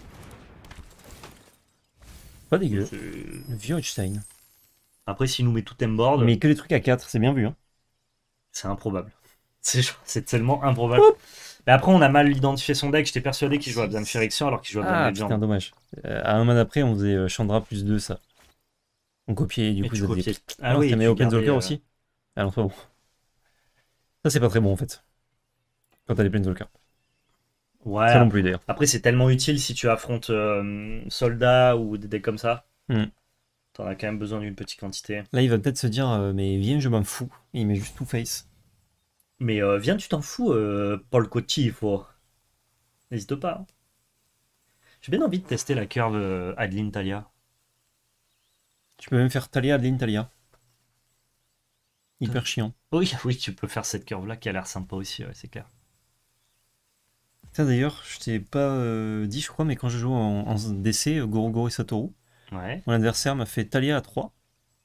Pas dégueu. C'est- Le vieux Holstein. Après, s'il nous met tout board, Mais que les trucs à quatre, c'est bien vu, hein. c'est improbable. C'est c'est tellement improbable. Mais après, on a mal identifié son deck. J'étais persuadé qu'il jouait à Abzan Phyrexian alors qu'il jouait à Abzan Ah, Legend. putain, dommage. Euh, à un man après, on faisait euh, Chandra plus deux, ça. On copiait, du Mais coup, tu ils avaient des- copiais. Ah non, oui, t'as mis tu Open gardais, Zolker euh, aussi. Ah non, c'est pas bon. Ça, c'est pas très bon, en fait. Quand t'as les Planeswalkers. Ouais. Ça non plus, d'ailleurs. Après, c'est tellement utile si tu affrontes euh, soldats ou des decks comme ça. Hmm. T'en as quand même besoin d'une petite quantité. Là, il va peut-être se dire, euh, mais viens, je m'en fous. Et il met juste tout face. Mais euh, viens, tu t'en fous, euh, Paul Coty, il faut. N'hésite pas. Hein. J'ai bien envie de tester la curve euh, Adeline Talia. Tu peux même faire Talia, Adeline, Talia. Hyper chiant. Oui, oui, tu peux faire cette curve-là qui a l'air sympa aussi, ouais, c'est clair. Ça, d'ailleurs, je t'ai pas euh, dit, je crois, mais quand je joue en, en D C, euh, Goro Goro et Satoru, Ouais. mon adversaire m'a fait Talia à trois.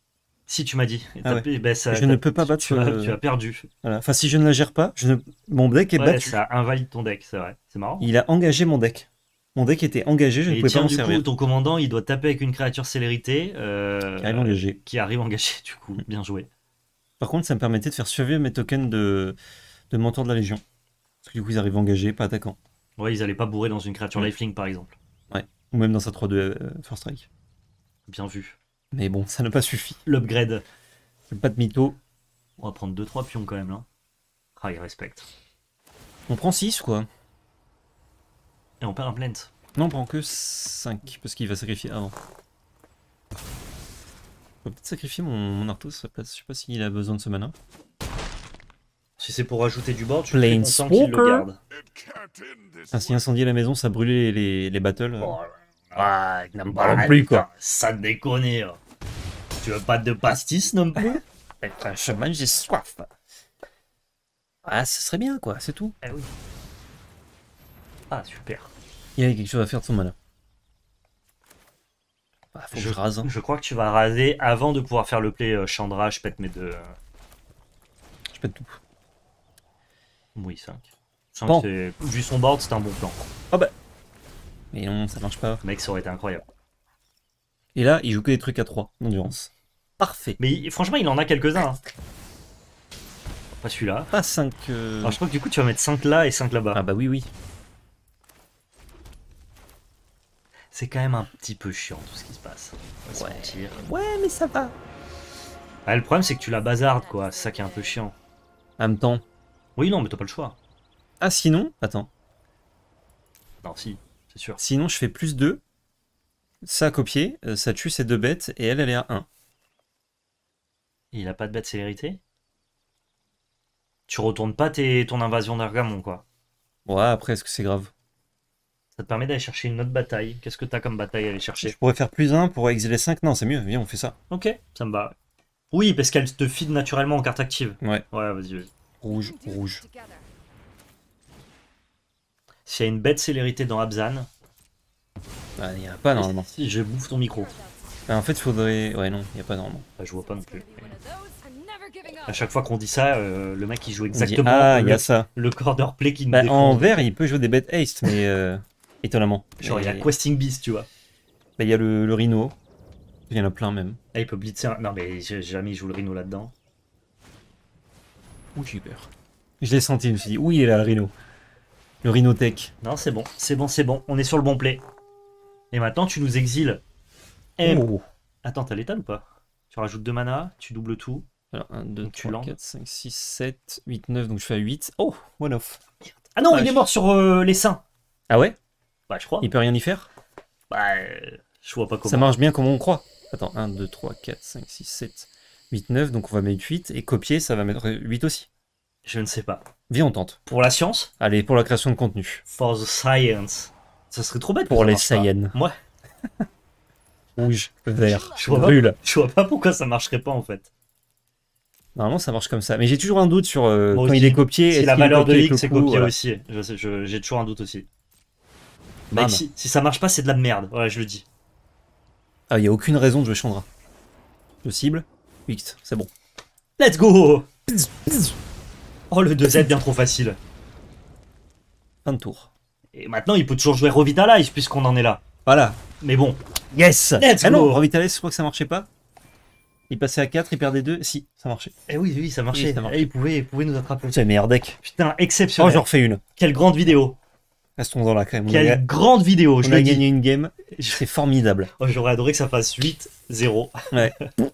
Si tu m'as dit. Et Ah t'as- ouais. ben, ça- Je ne t'as- peux pas battre Tu, as, euh, tu as perdu. voilà. Enfin, si je ne la gère pas, je ne... mon deck est Ouais, battu. ça invalide ton deck, c'est vrai. C'est marrant. Il a engagé mon deck. Mon deck était engagé, je ne Et pouvais tiens, pas m'en du servir. coup, ton commandant, il doit taper avec une créature célérité. euh, Qui arrive engagé. Qui arrive engagé, du coup. Bien joué. Par contre, ça me permettait de faire survivre mes tokens de, de mentor de la Légion. Parce que du coup, ils arrivent engagés, pas attaquants. Ouais, ils allaient pas bourrer dans une créature Ouais. lifelink, par exemple. Ou même dans sa trois deux euh, First Strike. Bien vu. Mais bon, ça n'a pas suffi. L'upgrade. Pas de mytho. On va prendre deux trois pions quand même, là. Ah, il respecte. On prend six, quoi. Et on perd un plant. Non, on prend que cinq, parce qu'il va sacrifier avant. Je vais peut-être sacrifier mon, mon Arthos, à sa place. Je sais pas s'il a besoin de ce mana. Si c'est pour rajouter du board, je suis très content qu'il le Planeswalker. garde. Ah, si incendier la maison, ça brûlait les, les battles. euh. Oh, ah, non, pas non plus, quoi. Ça déconne. hein. Tu veux pas de pastis non plus? Franchement, j'ai soif. Ah, ce serait bien, quoi, c'est tout. Eh oui. Ah, super. Il y a quelque chose à faire de son mana. Ah, faut que je, Je, rase. hein. je crois que tu vas raser avant de pouvoir faire le play euh, Chandra. Je pète mes deux. euh, Je pète tout. Oui, cinq. cinq, Bon. c'est- Vu son board, c'est un bon plan. Mais non, ça marche pas. Mec, ça aurait été incroyable. Et là, il joue que des trucs à trois d'endurance. Parfait. Mais il- franchement, il en a quelques-uns. hein. Pas celui-là. Pas cinq. euh, Alors je crois que du coup, tu vas mettre cinq là et cinq là-bas. Ah bah oui, oui. C'est quand même un petit peu chiant tout ce qui se passe. On va se Ouais. mentir. Ouais, mais ça va. Ah, le problème, c'est que tu la bazardes, quoi. C'est ça qui est un peu chiant. En même temps. Oui, non, mais t'as pas le choix. Ah, sinon, attends. Non, si, c'est sûr. Sinon, je fais plus deux. Ça à copier, euh, ça tue ces deux bêtes, et elle, elle est à un. Il a pas de bête célérité. Tu retournes pas tes, ton invasion d'Argamon, quoi. Ouais, après, est-ce que c'est grave? Ça te permet d'aller chercher une autre bataille. Qu'est-ce que t'as comme bataille à aller chercher? Je pourrais faire plus un pour exiler cinq. Non, c'est mieux, viens, on fait ça. Ok, ça me va. Oui, parce qu'elle te feed naturellement en carte active. Ouais, Ouais, vas-y, vas-y. rouge, rouge. S'il y a une bête célérité dans Abzan, Ah, il n'y en a pas normalement. si je bouffe ton micro. Ah, en fait, il faudrait. Ouais, non, il n'y a pas normalement. Bah, je vois pas non plus. À chaque fois qu'on dit ça, euh, le mec il joue On dit, exactement ah, il y le, a ça. le corner play qui nous Bah, défend. en vert, il peut jouer des bêtes haste, mais euh, étonnamment. Genre il y a Mais- Questing Beast, tu vois. Bah, il y a le, le Rhino. Il y en a plein même. Ah, il peut blitzer. un- Non, mais j'ai jamais il joue le Rhino là-dedans. Ouh, j'ai eu peur. Je l'ai senti, je me suis dit, oui, il est là, le Rhino. Le Rhino Tech. Non, c'est bon, c'est bon, c'est bon. On est sur le bon play. Et maintenant, tu nous exiles. Et... Oh. Attends, t'as l'étal ou pas? Tu rajoutes deux mana, tu doubles tout. Alors, un, deux, Donc, tu trois, lances. quatre, cinq, six, sept, huit, neuf, donc je fais à huit. Oh, one off. Ah non, Ah, il est je- mort sur euh, les seins. Ah ouais? Bah, je crois. Il peut rien y faire? Bah, euh, je vois pas comment. Ça marche bien comme on croit. Attends, un, deux, trois, quatre, cinq, six, sept, huit, neuf, donc on va mettre huit, et copier, ça va mettre huit aussi. Je ne sais pas. Viens, on tente. Pour la science? Allez, pour la création de contenu. For the science. Ça serait trop bête. que Pour ça les marche pas. Saiyans. Moi, Rouge, vert, Je vois pas. brûle. je vois pas pourquoi ça marcherait pas en fait. Normalement, ça marche comme ça. Mais j'ai toujours un doute sur euh, Moi quand aussi. il est copié. Si est-ce la qu'il est valeur de copié avec ligue le c'est coup, copié voilà. aussi. Je sais- je- J'ai toujours un doute aussi. Bam. Mec, si, si ça marche pas, c'est de la merde. Ouais, je le dis. Ah, il n'y a aucune raison de jouer Chandra. Je cible. huit, c'est bon. Let's go. Oh, le deux Z bien trop facile. Fin de tour. Et maintenant, il peut toujours jouer Revitalize puisqu'on en est là. Voilà. Mais bon, Yes. Let's Ah non, go. Revitalize, je crois que ça marchait pas. Il passait à quatre, il perdait deux. Si, ça marchait. eh oui, oui, ça marchait. Oui, ça marchait. Eh, il, pouvait, il pouvait nous attraper. C'est le meilleur deck. Putain, Oh, exceptionnel. j'en refais une. Quelle grande vidéo. Restons dans la crème. On Quelle a, grande vidéo. Je on a le dis. gagné une game. C'est formidable. Oh, j'aurais adoré que ça fasse huit zéro. Ouais.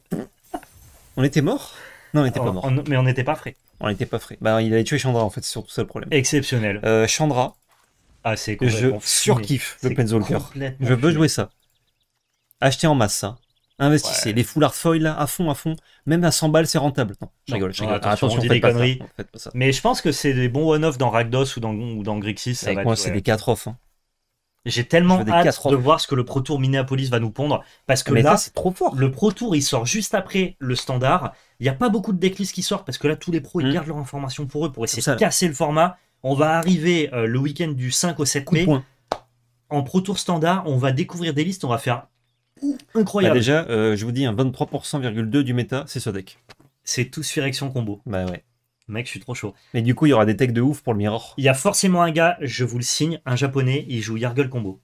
On était mort? Non, on n'était pas On- mort. on- Mais on n'était pas frais. On n'était pas frais. Bah, il allait tuer Chandra en fait, c'est surtout ça le problème. Exceptionnel. Euh, Chandra, Ah, c'est je complètement fumé. surkiffe le C'est Planeswalker. complètement Je veux fumé. jouer ça. Achetez en masse ça. Investissez. Ouais. Les full art foil là, à fond, à fond. Même à cent balles, c'est rentable. Non, je Non, rigole, je non, rigole. attention, on dit faites des pas ça. conneries. Non, faites pas ça. Mais je pense que c'est des bons one-off dans Rakdos ou dans, ou dans Grixis. Ça Avec va moi, être, c'est ouais. des quatre off. Hein. J'ai tellement je veux des hâte quatre de off. voir ce que le Pro Tour Minneapolis va nous pondre. Parce que Mais là, là, c'est trop fort. le Pro Tour, il sort juste après le standard. Il n'y a pas beaucoup de decklists qui sortent parce que là, tous les pros, ils Mm. gardent leur information pour eux pour essayer ça, de là. casser le format. On va arriver euh, le week-end du cinq au sept Coup de mai. poing. En Pro Tour standard, on va découvrir des listes. On va faire Bah Incroyable. déjà, euh, je vous dis, un vingt-trois pour cent virgule deux du méta, c'est ce deck. C'est tout Sphirexion combo. Bah ouais. Mec, je suis trop chaud. Mais du coup, il y aura des techs de ouf pour le mirror. Il y a forcément un gars, je vous le signe, un japonais, il joue Yargle combo.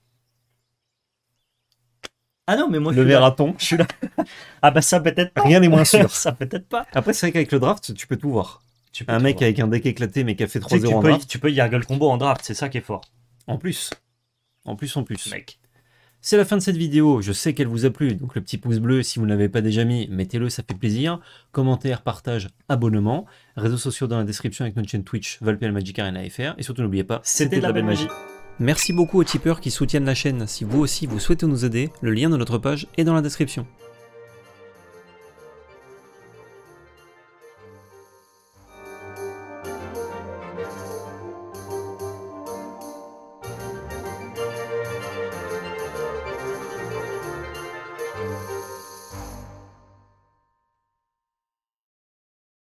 Ah non, mais moi je Le suis là. verra-t-on? Je suis là. Ah bah ça peut-être pas. Rien n'est moins sûr. Ça peut-être pas. Après, c'est vrai qu'avec le draft, tu peux tout voir. Tu peux Un tout mec voir. avec un deck éclaté mais qui a fait Tu sais que trois zéro tu en peux, draft. tu peux Yargle combo en draft, c'est ça qui est fort, En plus. En plus, en plus. mec. C'est la fin de cette vidéo, je sais qu'elle vous a plu, donc le petit pouce bleu, si vous ne l'avez pas déjà mis, mettez-le, ça fait plaisir. Commentaire, partage, abonnement. Réseaux sociaux dans la description avec notre chaîne Twitch, Valpel Magic Arena F R. Et surtout n'oubliez pas, C'était de la belle magie. Merci beaucoup aux tipeurs qui soutiennent la chaîne. Si vous aussi vous souhaitez nous aider, le lien de notre page est dans la description.